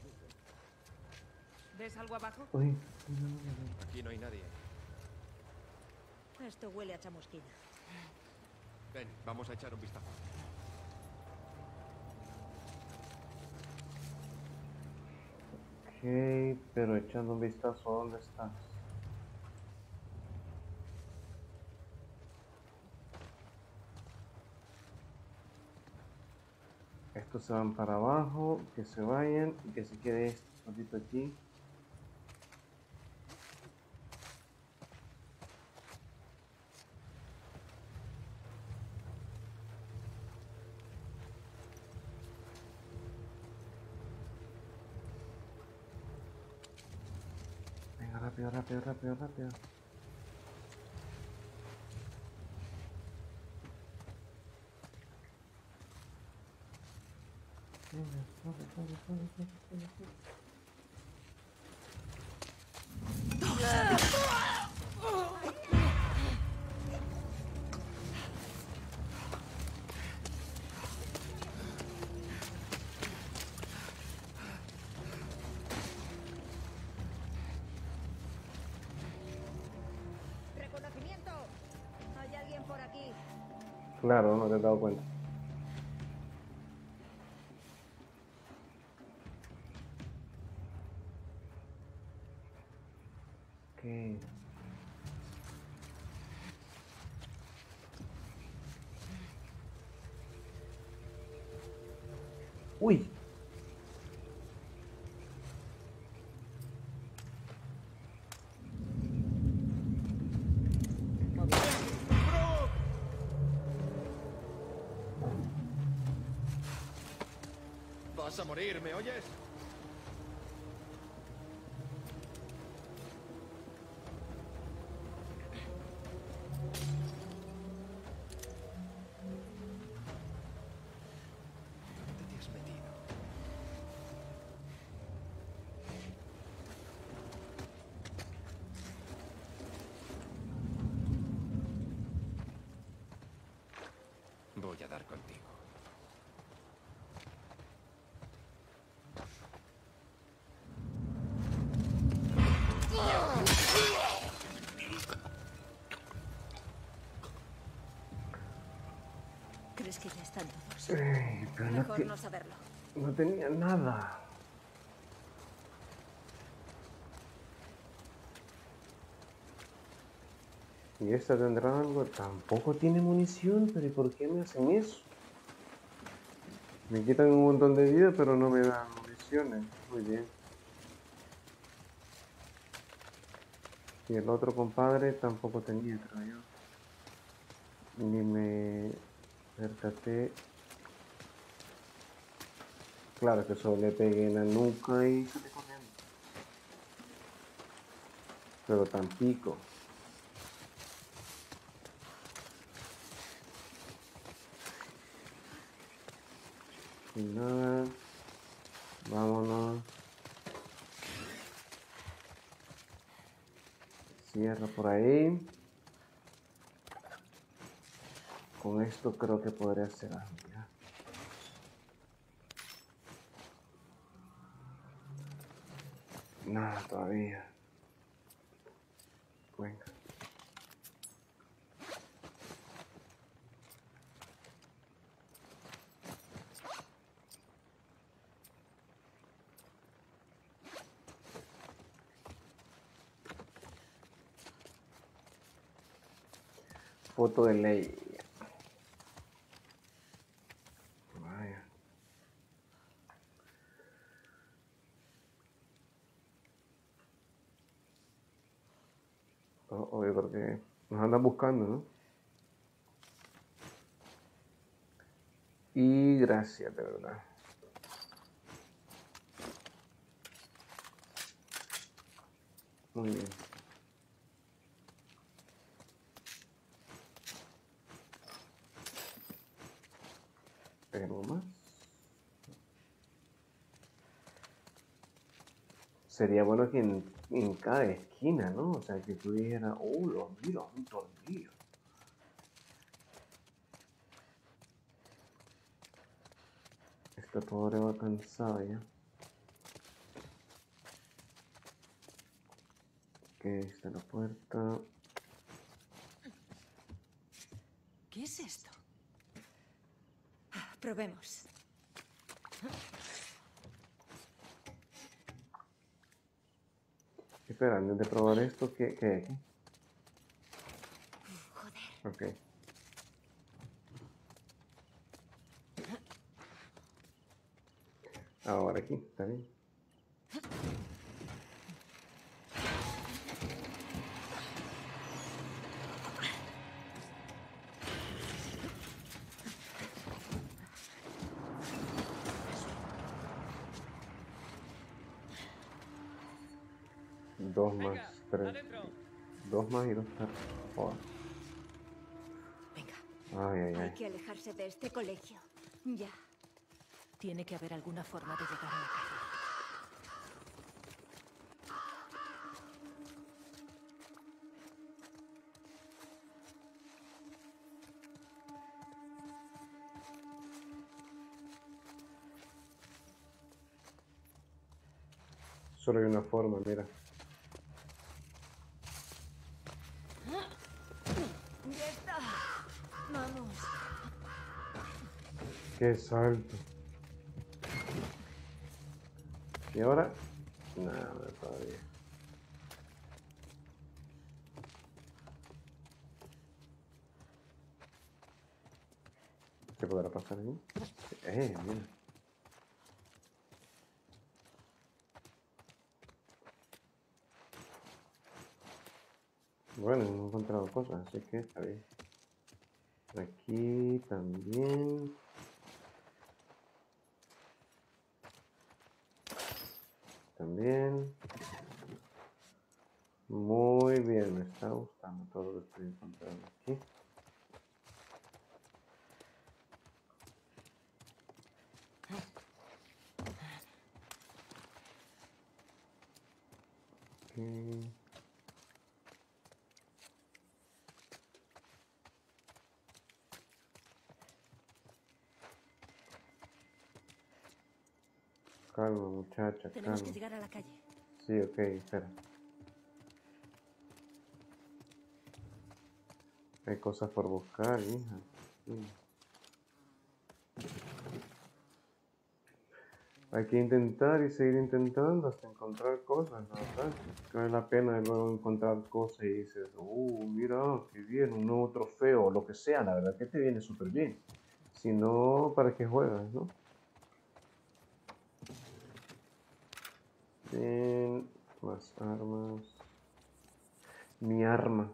¿Ves algo abajo? Uy, Aquí no hay nadie. Esto huele a chamusquina. Ven, vamos a echar un vistazo. ok, pero echando un vistazo a dónde estás. Estos se van para abajo, que se vayan y que se quede este solito aquí. Venga, rápido, rápido, rápido, rápido. Venga, corre, corre, corre, corre, corre, corre. ¡Reconocimiento! ¿Hay alguien por aquí? Claro, no te has dado cuenta. Ok. Uy. Vas a morir, ¿me oyes? ¿Dónde te has metido? Voy a dar contigo. ¿Crees que ya están todos? Pero Mejor no saberlo. no tenía nada. ¿Y esta tendrá algo? Tampoco tiene munición, pero ¿y por qué me hacen eso? Me quitan un montón de vida, pero no me dan municiones. Muy bien. Y el otro compadre tampoco tenía, creo yo. Ni me percaté. Claro que solo le pegué en la nuca y salí corriendo. Pero tampico. sin nada. Vámonos. Cierra por ahí. Con esto creo que podría ser algo, ¿ya? Nada todavía. Venga. Foto de ley. Vaya. Oye, porque nos andan buscando, ¿no? Y gracias, de verdad. Muy bien. ¿Algo más? Sería bueno que en cada esquina, ¿no? O sea, que tú dijeras, lo miro, un tornillo. Esta pobre va cansada ya. Ok, está la puerta. ¿Qué es esto? Probemos. Espera, antes de probar esto, ¿qué hay aquí? Joder. Ok. Ahora aquí, está bien. Dos más, tres. Dos más y dos perros. Joder. Venga. Ay, ay, Hay ay. que alejarse de este colegio. Ya. Tiene que haber alguna forma de llegar a la calle. Solo hay una forma, mira. Ya está. Vamos. ¡Qué salto! ¿Y ahora? Nada, todavía. ¿Qué podrá pasar ahí? Mira. Bueno, hemos encontrado cosas, así que está bien. Aquí también. También. Muy bien, me está gustando todo lo que estoy encontrando aquí. Okay. Calma, muchacha, Tenemos calma. que llegar a la calle. Sí, ok, espera. Hay cosas por buscar, hija. Sí. Hay que intentar y seguir intentando hasta encontrar cosas, la verdad. Vale la pena de luego encontrar cosas y dices, mira, qué bien, un nuevo trofeo, o lo que sea, la verdad que te viene súper bien. Si no, ¿para qué juegas, no? Bien, más armas. Mi arma.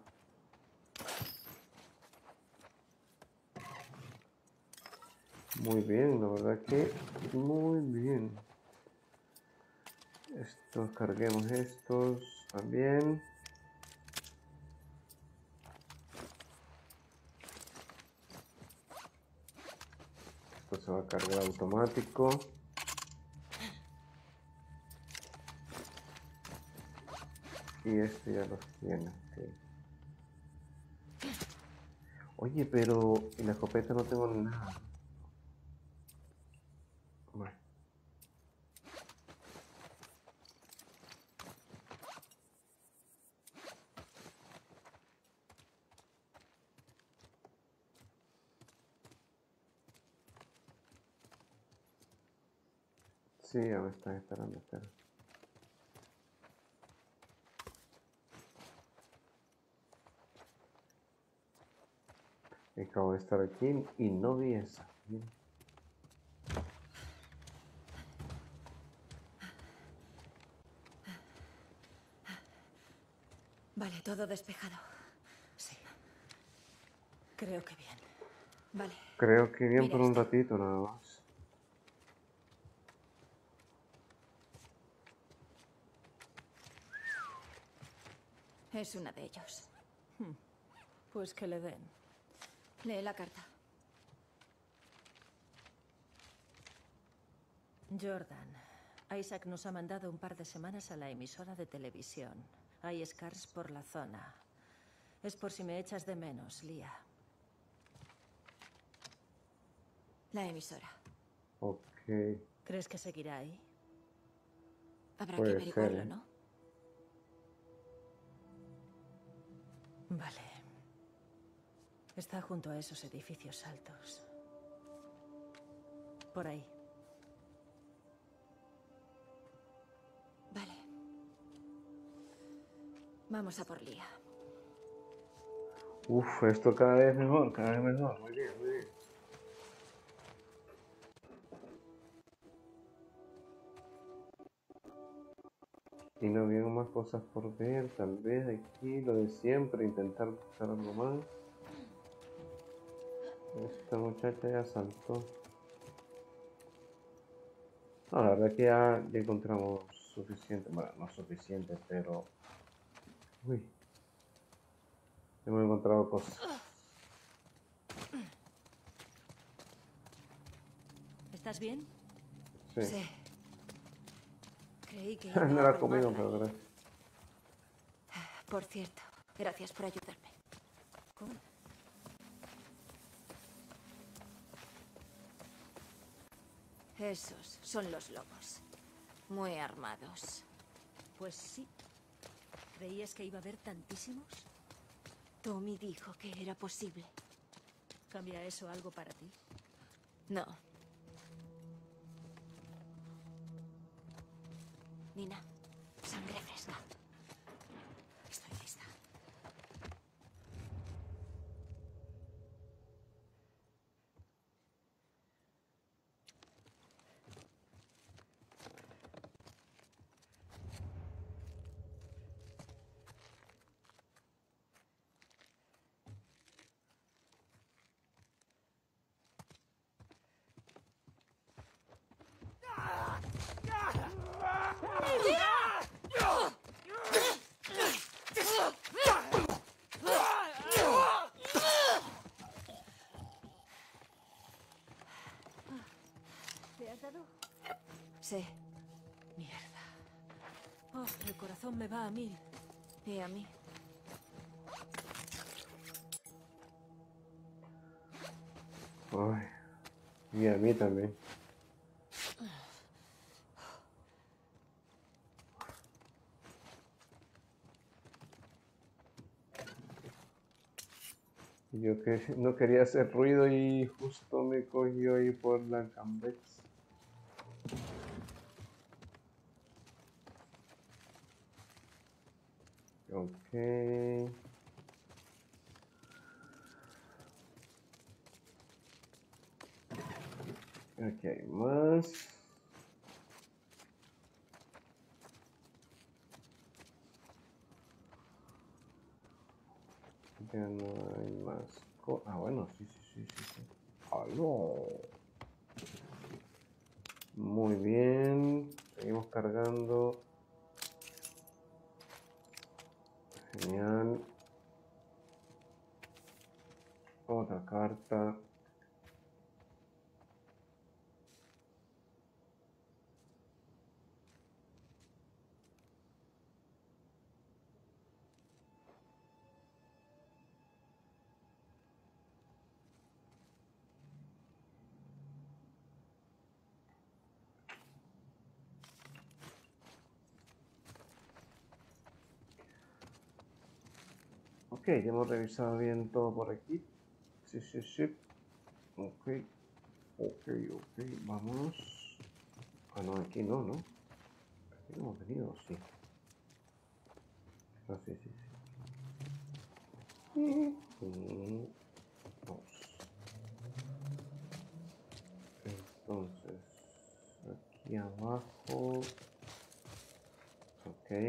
Muy bien, la verdad que muy bien. Estos, carguemos estos también. Esto se va a cargar automático. Y este ya los tiene. Okay. Oye, pero en la escopeta no tengo nada. Bueno. Sí, ya me están esperando, espera. Acabo de estar aquí y no vi esa. Bien. Vale, todo despejado. Sí. Creo que bien. Vale. Creo que bien Mira por un esto. ratito nada más. Es una de ellos. Pues que le den. Lee la carta. Jordan, Isaac nos ha mandado un par de semanas a la emisora de televisión. Hay Scars por la zona. Es por si me echas de menos, Lia. La emisora. Ok. ¿Crees que seguirá ahí? Habrá Puede que averiguarlo, ser, ¿eh? ¿no? Vale. Está junto a esos edificios altos. Por ahí. Vale. Vamos a por Lia. Uf, esto cada vez mejor, cada vez mejor. Muy bien, muy bien. Y no veo más cosas por ver, tal vez aquí, lo de siempre, intentar buscar algo más. Esta muchacha ya saltó. No, la verdad que ya encontramos suficiente, bueno, no suficiente, pero... Uy, hemos encontrado cosas. ¿Estás bien? Sí. Sí. Creí que iba No a la he comido, abrumarla. pero gracias. Por cierto, gracias por ayudarme. ¿Cómo? Esos son los lobos. Muy armados. Pues sí. ¿Creías que iba a haber tantísimos? Tommy dijo que era posible. ¿Cambia eso algo para ti? No. Nina, sangre fresca. Estoy lista. ¿Te has dado? Sí, Mierda. Oh, el corazón me va a 1000. y a mí. Ay, y a mí también. Yo que no quería hacer ruido y justo me cogió ahí por la Cambex. Ok. Aquí hay más. Ya no hay más. Bueno, sí. ¡Aló! Muy bien. Seguimos cargando. Genial. Otra carta. Ok, ya hemos revisado bien todo por aquí. Sí, sí, sí. Ok. Ok, ok, vamos. Ah, no, aquí no, ¿no? Aquí no hemos venido, sí. Ah, sí, sí, sí. Vamos. Entonces, aquí abajo. Ok.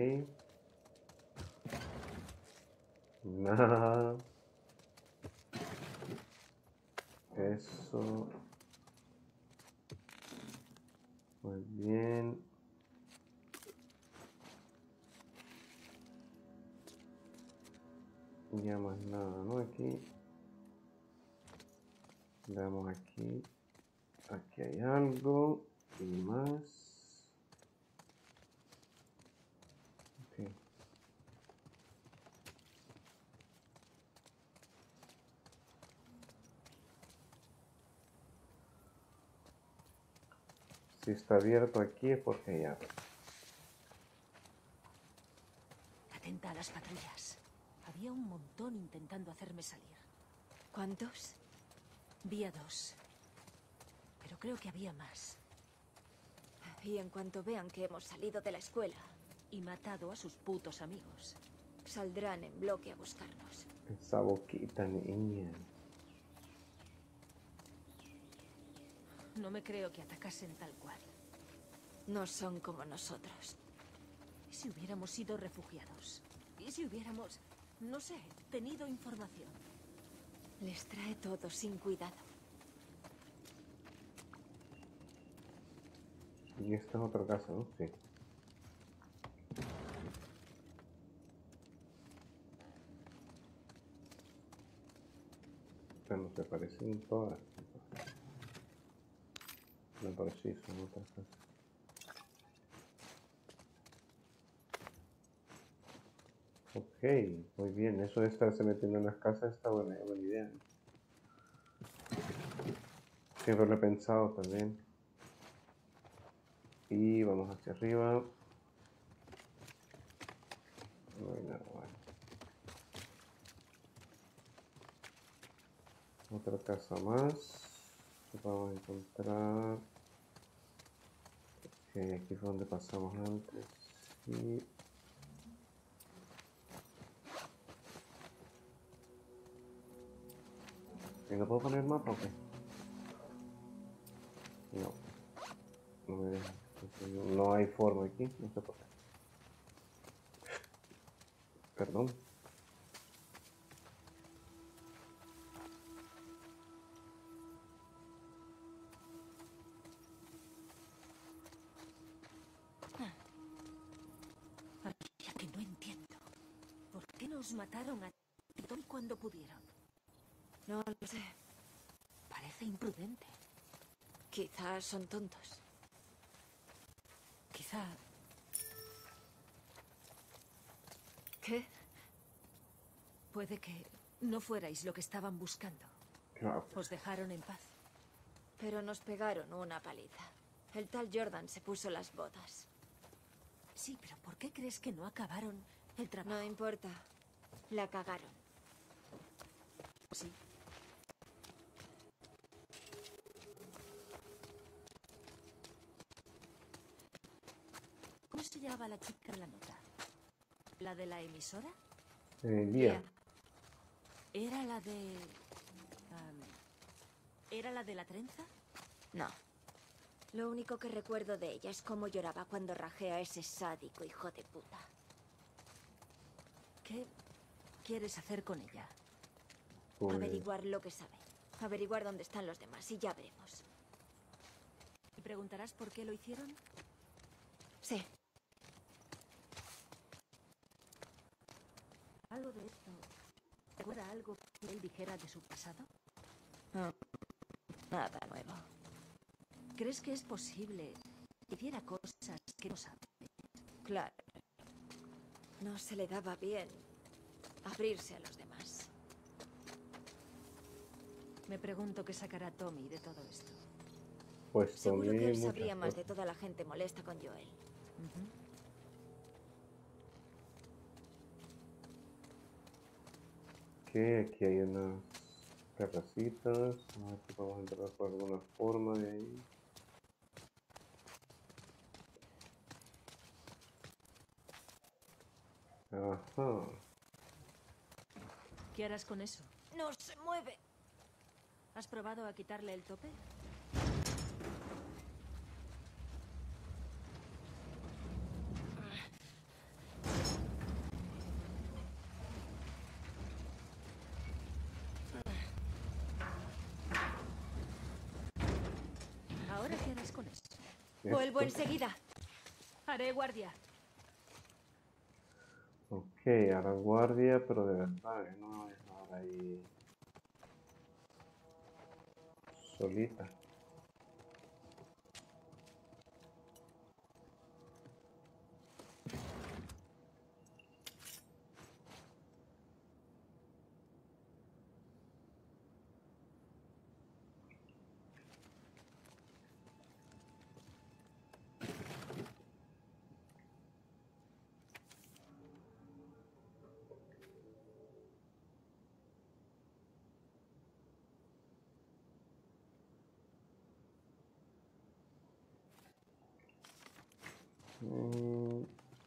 Nada. Eso. Muy bien. Ya más nada, ¿no? Aquí. Veamos aquí. Aquí hay algo. Y más. Ok. Si está abierto aquí es porque hay algo. Atenta a las patrullas. Había un montón intentando hacerme salir. ¿Cuántos? Vi a 2. Pero creo que había más. Y en cuanto vean que hemos salido de la escuela, Y matado a sus putos amigos. saldrán en bloque a buscarnos. Esa boquita niña. No me creo que atacasen tal cual. No son como nosotros. ¿Y si hubiéramos sido refugiados? ¿Y si hubiéramos, no sé, tenido información? Les trae todo sin cuidado. Y esta es otra casa, ¿no? Sí. Bueno, se parecen todas. No, pero sí, son otras casas. Ok, muy bien. Eso de estarse metiendo en las casas está buena idea. Siempre lo he pensado también. Y vamos hacia arriba. No hay nada, vale. Otra casa más. Vamos a encontrar. Ok, aquí fue donde pasamos antes. Y ¿y no puedo poner mapa o qué? No. No me deja. No hay forma aquí. No sé por qué. Perdón. Ya que no entiendo. ¿Por qué nos mataron a Tritón cuando pudieron? No lo sé. Parece imprudente. Quizás son tontos. Quizá ¿Qué? puede que no fuerais lo que estaban buscando. Claro. Os dejaron en paz. Pero nos pegaron una paliza. El tal Jordan se puso las botas. Sí, pero ¿por qué crees que no acabaron el trabajo? No importa. La cagaron. Sí. ¿Cómo se llamaba la chica en la nota? ¿La de la emisora? Guía. ¿Era la de... ¿Era la de la trenza? No. Lo único que recuerdo de ella es cómo lloraba cuando rajé a ese sádico hijo de puta. ¿Qué quieres hacer con ella? Pues, Averiguar lo que sabe. Averiguar dónde están los demás y ya veremos. ¿Y preguntarás por qué lo hicieron? Sí. ¿Algo de esto? ¿Te acuerdas algo que él dijera de su pasado? No. Nada nuevo. ¿Crees que es posible que hiciera cosas que no sabe? Claro. No se le daba bien abrirse a los demás. Me pregunto qué sacará Tommy de todo esto. pues Seguro Tommy, que él muchas sabría más de cosas. toda la gente molesta con Joel. Ujú. Ok, aquí hay unas terracitas. Vamos a ver si podemos entrar por alguna forma de ahí. Ajá. ¿Qué harás con eso? No se mueve. ¿Has probado a quitarle el tope? ¿Ahora qué harás con eso? Vuelvo Esto. enseguida. Haré guardia. Ok, a la guardia, pero de verdad, no me voy a dejar ahí solita. Mm,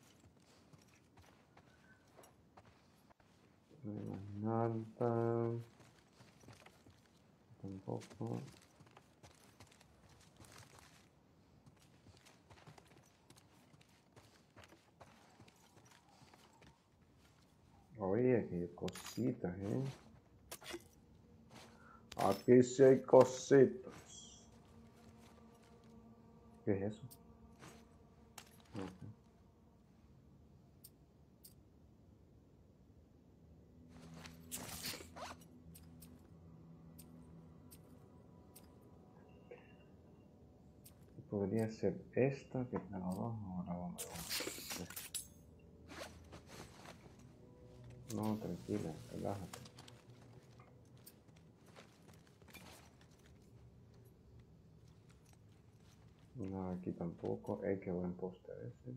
no hay más nada. Tampoco. Oye, aquí hay cositas, ¿eh? Aquí sí hay cositas. ¿Qué es eso? Ok. Podría ser esta que está abajo. Ahora vamos. No, tranquila, relájate. No, aquí tampoco. Qué buen póster ese.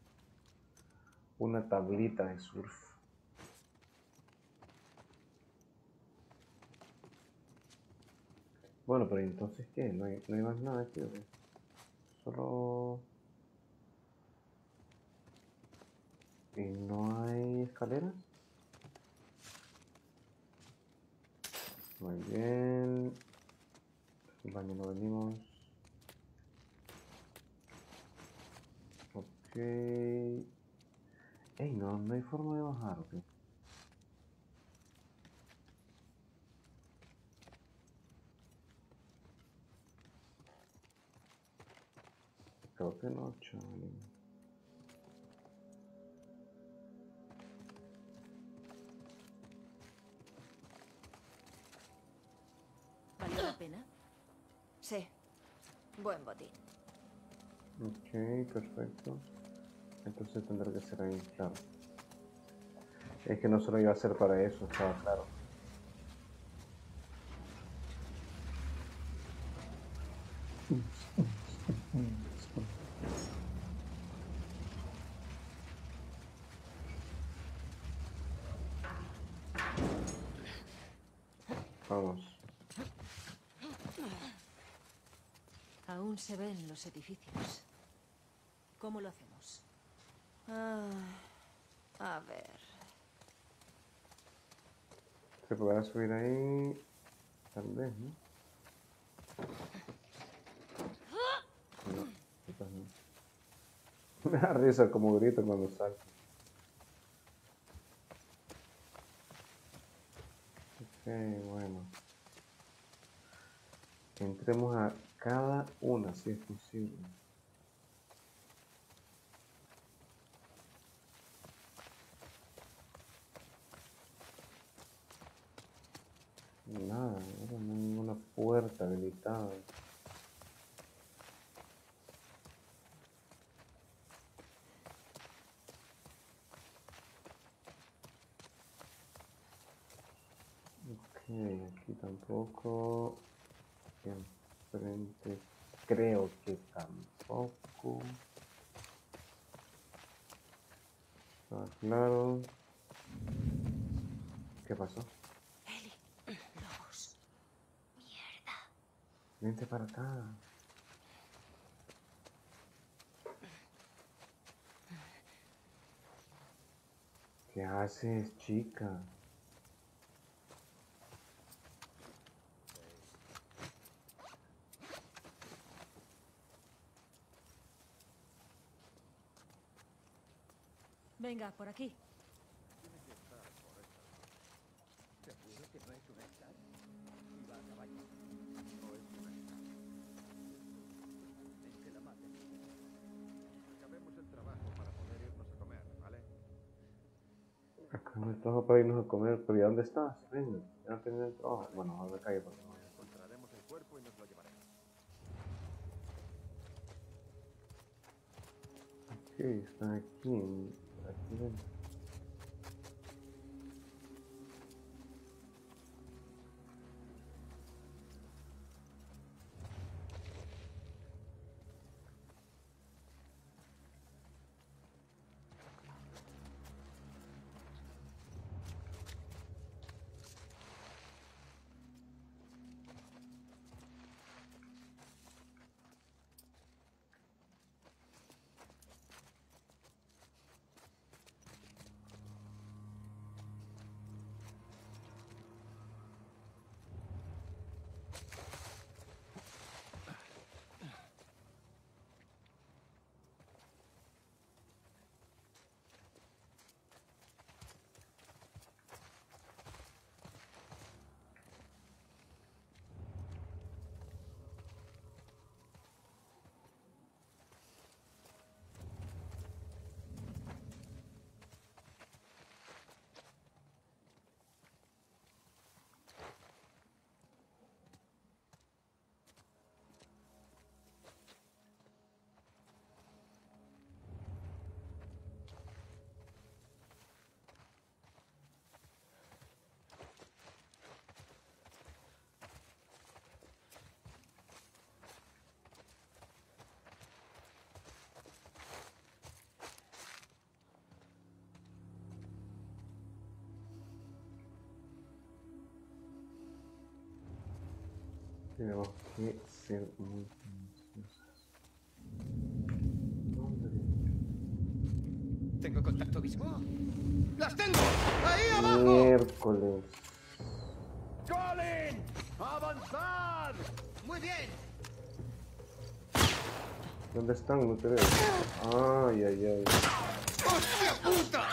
Una tablita de surf. Bueno, pero entonces, ¿qué? No hay más nada aquí, ¿o qué? Solo... ¿Y no hay escaleras? Muy bien. El baño no venimos. Ok. Ey, no hay forma de bajar, ¿ok? Creo que no, chaval. ¿Valió la pena? Sí. Buen botín. Ok, perfecto. Entonces tendrá que ser ahí, claro. Es que no se lo iba a hacer para eso, estaba claro. Vamos. Aún se ven los edificios. ¿Cómo lo hacemos? A ver. ¿Se podrá subir ahí? Tal vez, ¿no? No, quizás no. Me da risa como grito cuando salto. Ok, bueno. Entremos a cada una, si es posible. Nada, ahora no hay ninguna puerta habilitada. Ok, aquí tampoco. Enfrente creo que tampoco. Está claro. ¿Qué pasó? Vente para acá. ¿Qué haces, chica? Venga, por aquí. Acabemos el trabajo para poder irnos a comer, ¿vale? Acá me trabajo para irnos a comer, pero ¿y dónde estás? Ven, ya no tengo el trabajo. Bueno, a la calle porque no voy a encontrar. Encontraremos el cuerpo y nos lo llevaremos. Ok, está aquí. Aquí ven. Tenemos que ser muy silenciosas. Hombre. ¿Tengo contacto visual? ¡Las tengo! ¡Ahí abajo! Miércoles. ¡Colin! ¡Avanzad! Muy bien. ¿Dónde están? No te veo. Ay, ay, ay. ¡Hostia puta!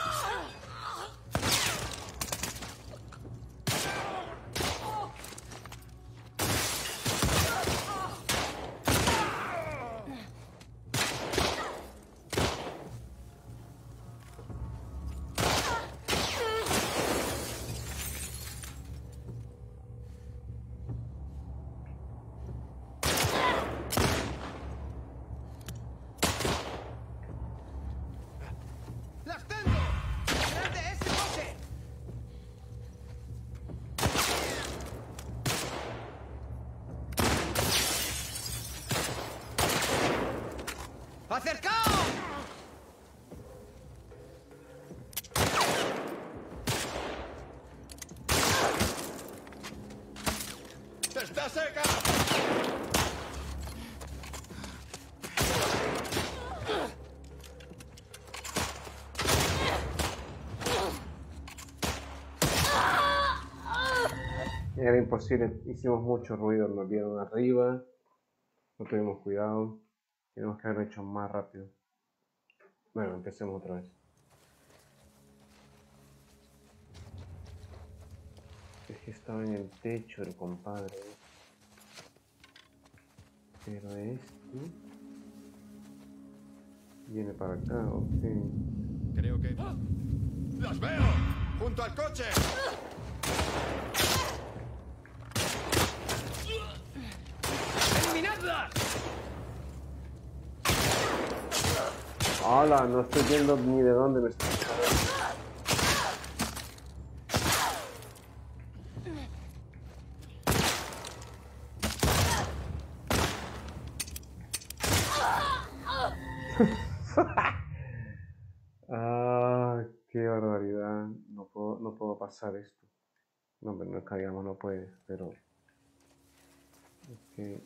¡Las tengo! ¡Detrás de ese coche! ¡Acercaos! ¡Está seca! Era imposible, hicimos mucho ruido, nos vieron arriba, no tuvimos cuidado, tenemos que haberlo hecho más rápido. Bueno, empecemos otra vez. Es que estaba en el techo el compadre. Pero este viene para acá, ok. Creo que... ¡Las veo! ¡Junto al coche! ¡Eliminadlas! ¡Hala! No estoy viendo ni de dónde me estoy. Ah, qué barbaridad. No puedo pasar esto. No, hombre, no caigamos, no puedes, pero Ok.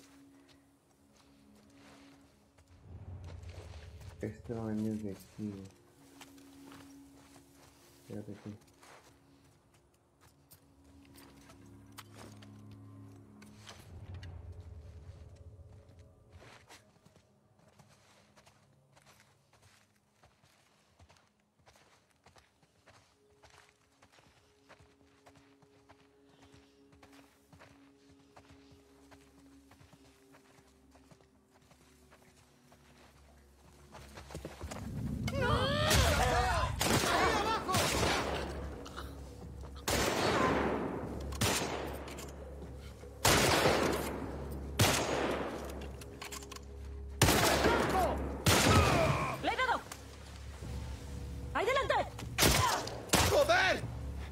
Este va a venir de aquí. Fíjate aquí. ¡Le he dado! ¡Ahí delante! ¡Joder!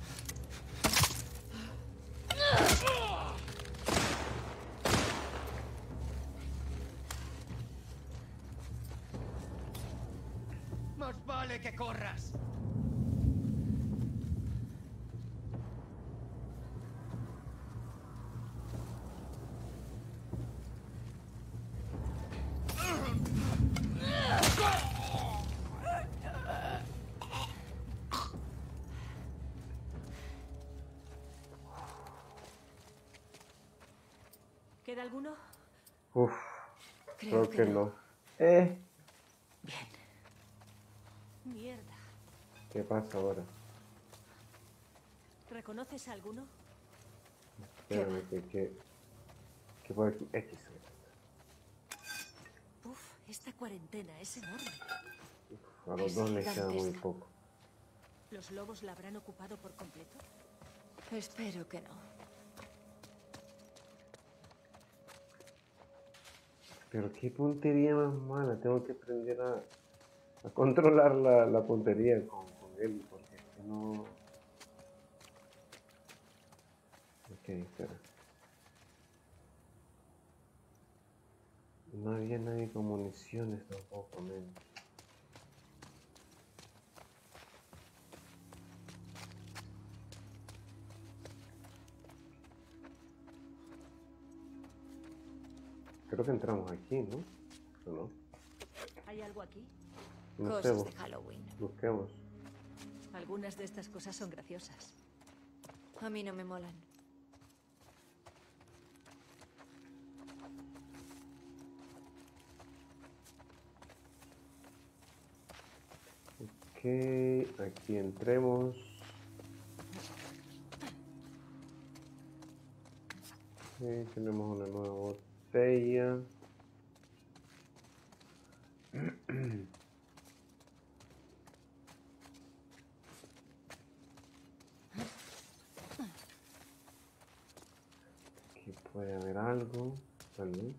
Más vale que corras. ¿Queda alguno? Uf, Creo creo que no. no. Bien. Mierda. ¿Qué pasa ahora? ¿Reconoces a alguno? Espérame, que por aquí. X. Uf, esta cuarentena es enorme. A los dos les queda muy gigantesca. poco. ¿Los lobos la habrán ocupado por completo? Espero que no. Pero qué puntería más mala. Tengo que aprender a controlar la puntería con él. Porque si no. Ok, espera. No había nadie con municiones tampoco, men. Creo que entramos aquí, ¿no? ¿O no? ¿Hay algo aquí? No sé, Cosas de Halloween. busquemos. Algunas de estas cosas son graciosas. A mí no me molan. Ok, aquí entremos. Ok, tenemos una nueva botella. Aquí puede haber algo, tal vez.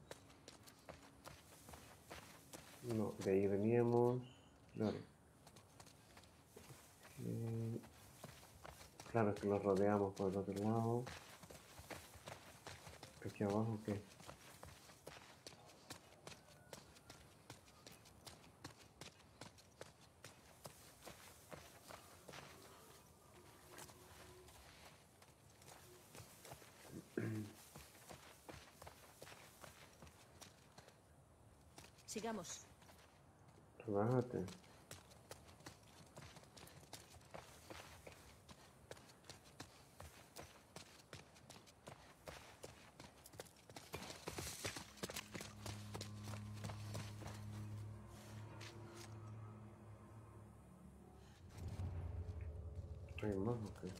No, de ahí veníamos. Claro. Ok. Claro que lo rodeamos por el otro lado. Aquí abajo, ¿qué? Sigamos. Relájate. ¿Hay más o qué?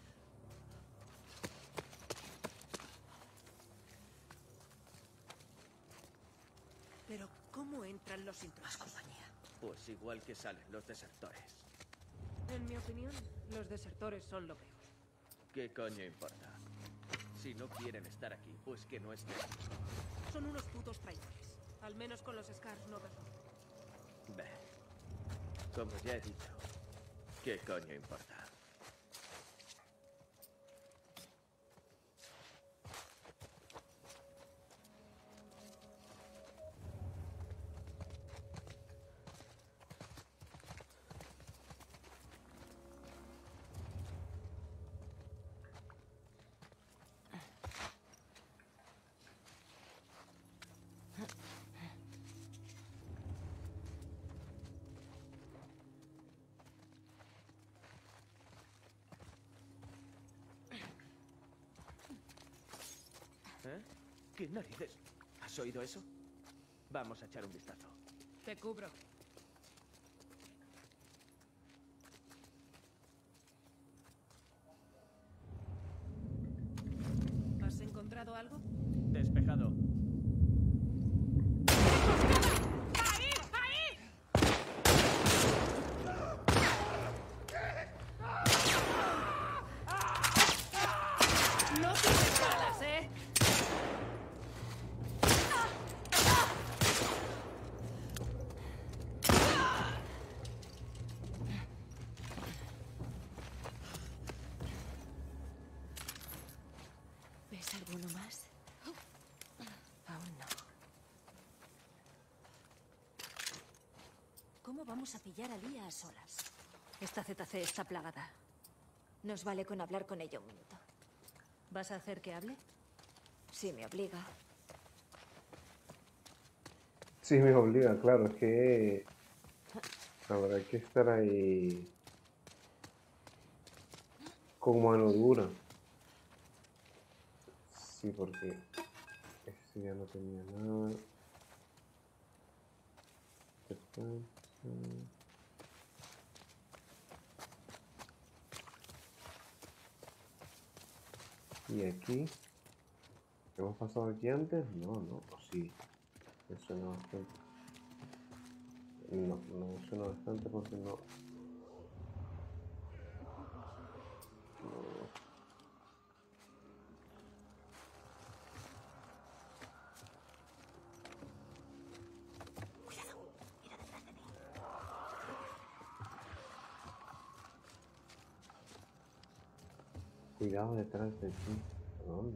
Pero, ¿cómo entran los intrusos? Pues igual que salen los desertores. En mi opinión, los desertores son lo peor. ¿Qué coño importa? Si no quieren estar aquí, pues que no estén. Son unos putos traidores. Al menos con los Scars no razón. Ve. Como ya he dicho, ¿qué coño importa? ¿Eh? ¿Qué narices? ¿Has oído eso? Vamos a echar un vistazo. Te cubro. ¿Has encontrado algo? Despejado. No tienes balas, ¿eh? ¿Ves alguno más? Aún no. ¿Cómo vamos a pillar a Lía a solas? Esta ZC está plagada. Nos vale con hablar con ella un minuto. ¿Vas a hacer que hable? Si me obliga. Sí, me obliga, claro, es que habrá que estar ahí con mano dura. Sí, porque este ya no tenía nada. Y aquí, ¿hemos pasado aquí antes? No, no, o sí. Me suena bastante. No, no me suena bastante porque no. Cuidado detrás de ti. ¿A dónde?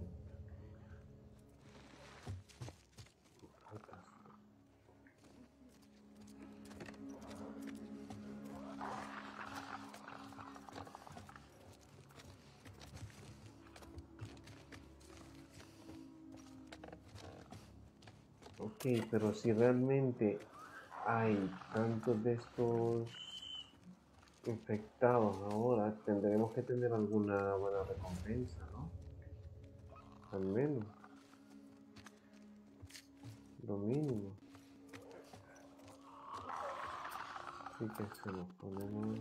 Ok, pero si realmente hay tantos de estos infectados ahora, tendremos que tener alguna buena recompensa, ¿no? Al menos. Lo mínimo. Así que se nos ponemos...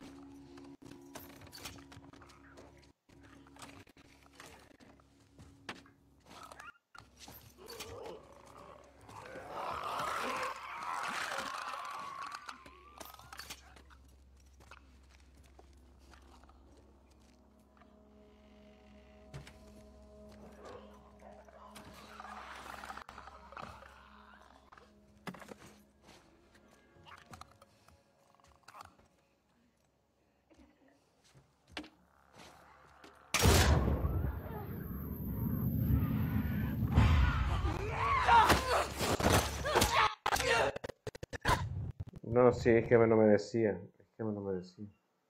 No, sí, es que me lo merecía. Es que me lo merecía.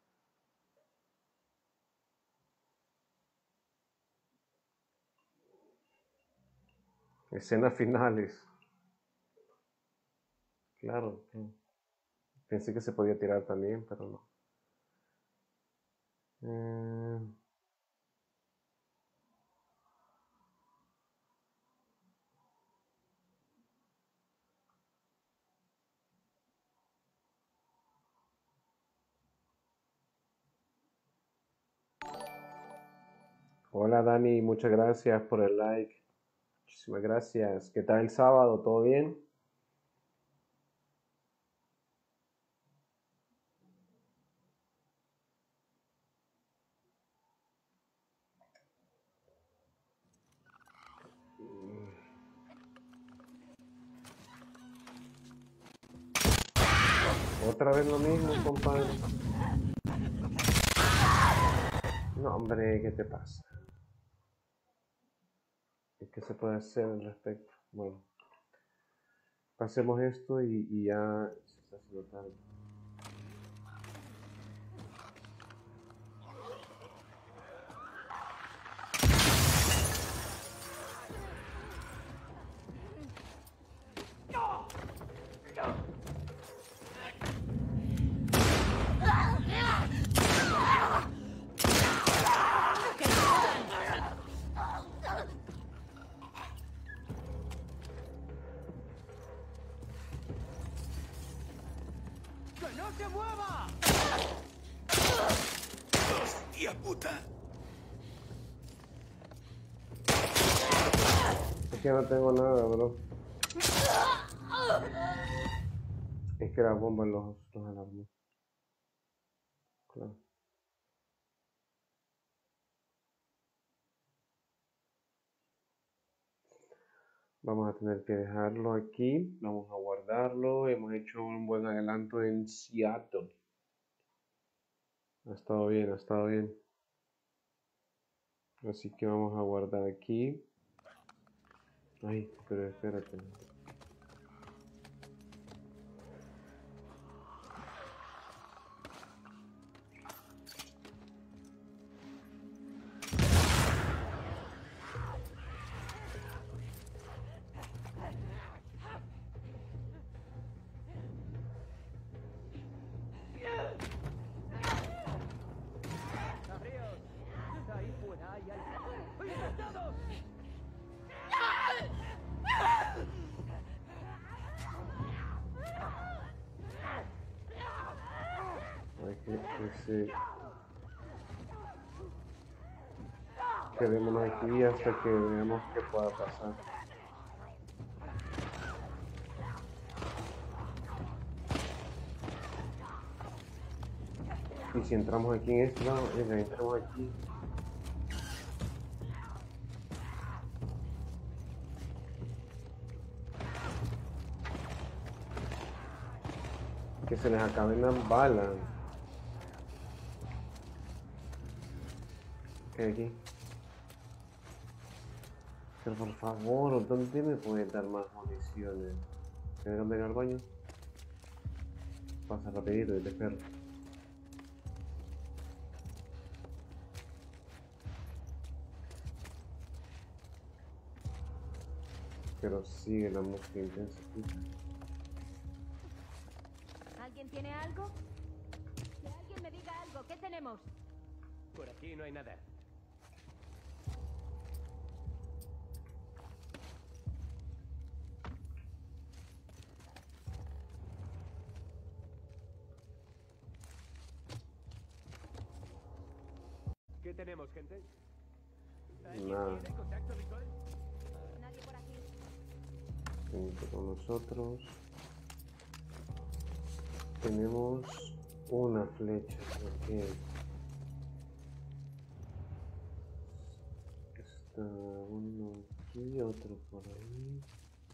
Escenas finales. Claro. Pensé que se podía tirar también, pero no. Hola Dani, muchas gracias por el like. Muchísimas gracias. ¿Qué tal el sábado? ¿Todo bien? Otra vez lo mismo, compadre. No, hombre, ¿qué te pasa? ¿Qué se puede hacer al respecto? Bueno, pasemos esto y ya se está haciendo tarde. ¡Hostia puta! Es que no tengo nada, bro. Es que la bomba los alarmó. Claro. Vamos a tener que dejarlo aquí. Vamos a guardarlo. Hemos hecho un buen adelanto en Seattle. Ha estado bien, ha estado bien. Así que vamos a guardar aquí. Ay, pero espérate. Quedémonos aquí hasta que veamos qué pueda pasar. Y si entramos aquí en este lado, entramos aquí. Que se les acaben las balas. ¿Qué hay aquí? Pero por favor, ¿dónde me pueden dar más municiones? ¿Deberían venir al baño? Pasa rapidito y te espero. Pero sigue la música intensa. ¿Alguien tiene algo? Que alguien me diga algo. ¿Qué tenemos? Por aquí no hay nada. ¿Qué tenemos, gente? Nada. ¿Tiene contacto visual? Nadie por aquí. Vente con nosotros. Tenemos una flecha. Ok. Está uno aquí, otro por ahí.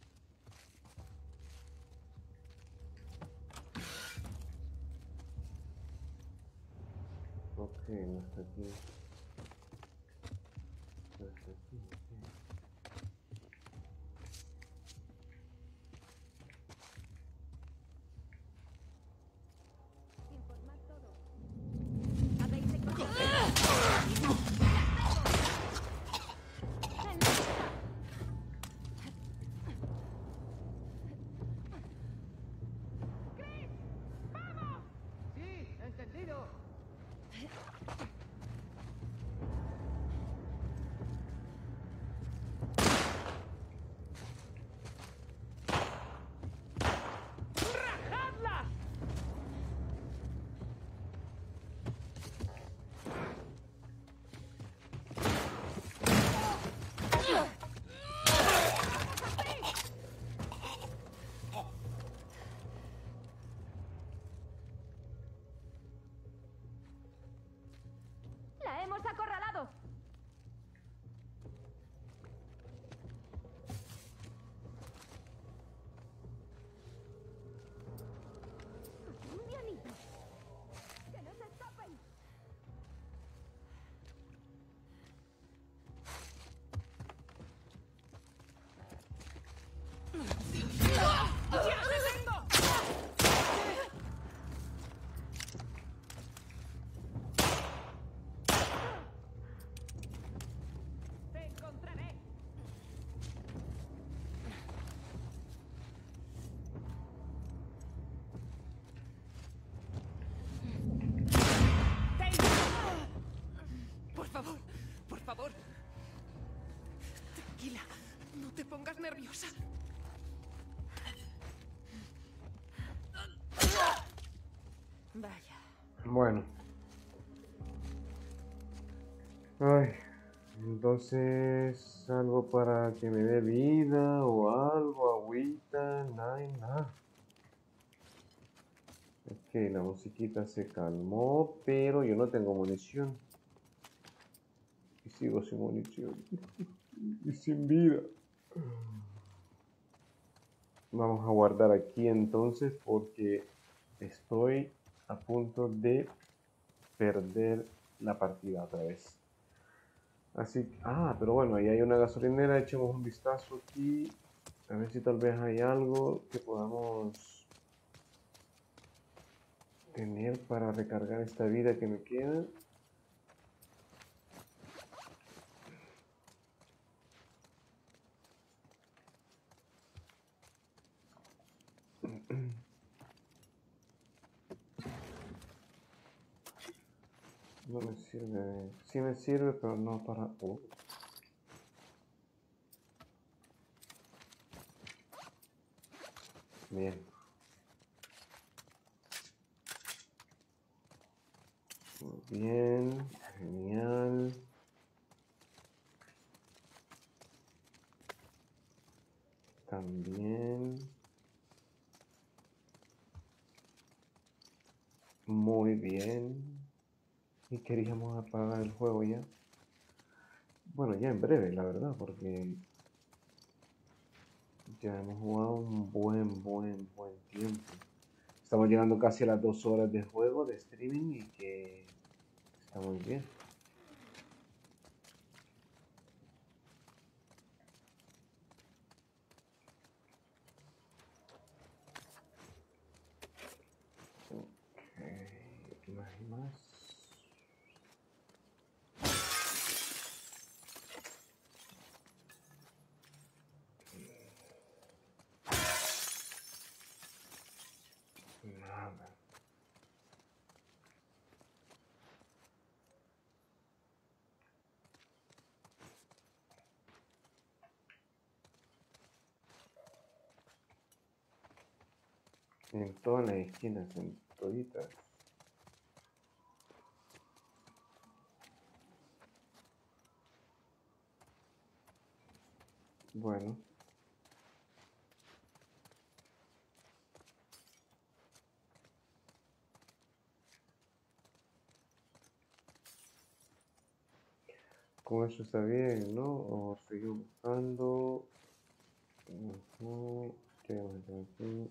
Ok, no está aquí. No está aquí. Informad todo. ¿Habéis encontrado? Sí, entendido. ¡La hemos acorralado! ¡Un dianito! ¡Que no se escapen! ¡Te encontraré! Por favor, por favor. Tranquila, no te pongas nerviosa. Vaya. Bueno. Ay, entonces algo para que me dé vida o algo, agüita, nada. Ok, la musiquita se calmó, pero yo no tengo munición. Y sigo sin munición. Y sin vida. Vamos a guardar aquí entonces porque estoy a punto de perder la partida otra vez. Así que, pero bueno, ahí hay una gasolinera, echemos un vistazo aquí, a ver si tal vez hay algo que podamos tener para recargar esta vida que me queda. No me sirve, sí me sirve, pero no para... Bien. Muy bien, genial. También. Muy bien. Y queríamos apagar el juego ya. Bueno, ya en breve, la verdad, porque ya hemos jugado un buen tiempo. Estamos llegando casi a las 2 horas de juego, de streaming, y que está muy bien. Ok, aquí más y más. Nada. En todas las esquinas, en toditas. Bueno. Con eso está bien, ¿no? O seguimos buscando. ¿Qué vamos a hacer aquí?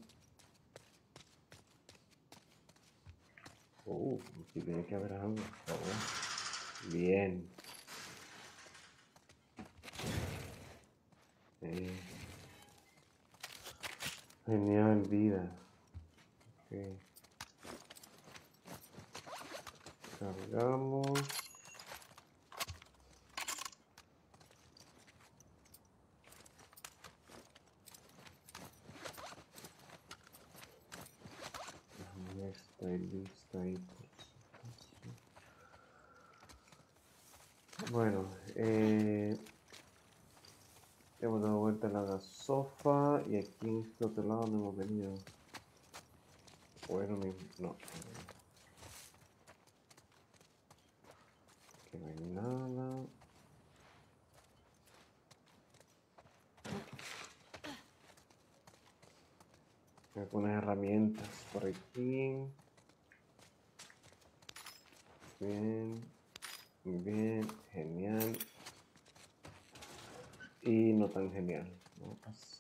Aquí tiene que haber algo, por favor. Bien. Genial, vida. Ok. Cargamos. Ya estoy lista ahí. Bueno, hemos dado vuelta a la sofá y aquí en este otro lado no hemos venido. Bueno, no. Que no hay nada. Algunas herramientas por aquí. Bien. Bien. Genial. Y no tan genial. No pasa.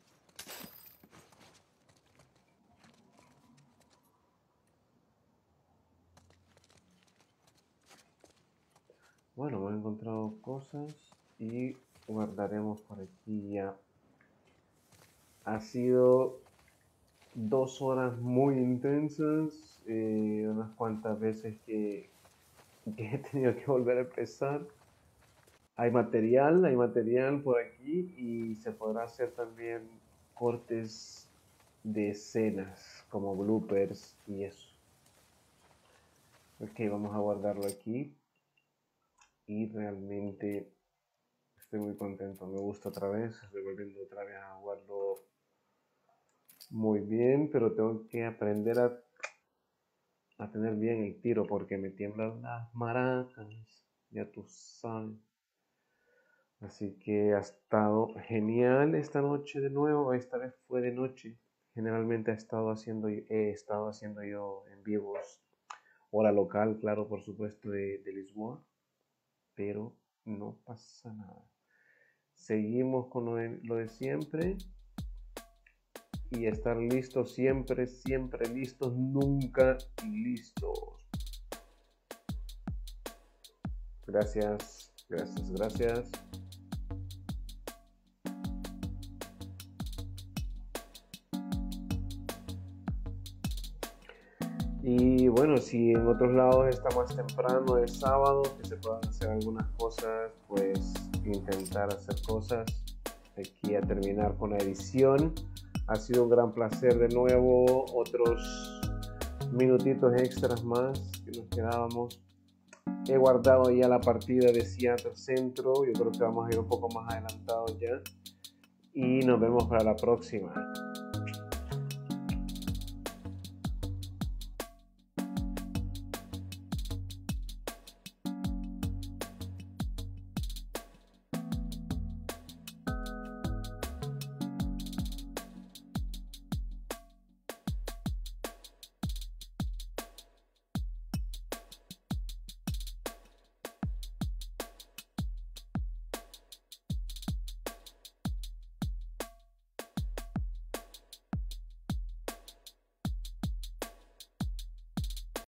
Bueno, hemos encontrado cosas y guardaremos por aquí ya. Ha sido 2 horas muy intensas, unas cuantas veces que he tenido que volver a empezar. Hay material por aquí y se podrá hacer también cortes de escenas como bloopers y eso. Ok, vamos a guardarlo aquí y realmente estoy muy contento, me gusta otra vez, estoy volviendo otra vez a jugarlo muy bien, pero tengo que aprender a a tener bien el tiro porque me tiemblan las maracas, ya tú sabes. Así que ha estado genial esta noche de nuevo. Esta vez fue de noche. Generalmente he estado haciendo yo en vivos, hora local, claro, por supuesto, de Lisboa, pero no pasa nada. Seguimos con lo de siempre y estar listos siempre, siempre listos, nunca listos. Gracias, gracias, gracias. Y bueno, si en otros lados está más temprano el sábado, que se puedan hacer algunas cosas, pues intentar hacer cosas. Aquí a terminar con la edición. Ha sido un gran placer de nuevo. Otros minutitos extras más que nos quedábamos. He guardado ya la partida de Seattle Centro. Yo creo que vamos a ir un poco más adelantados ya. Y nos vemos para la próxima.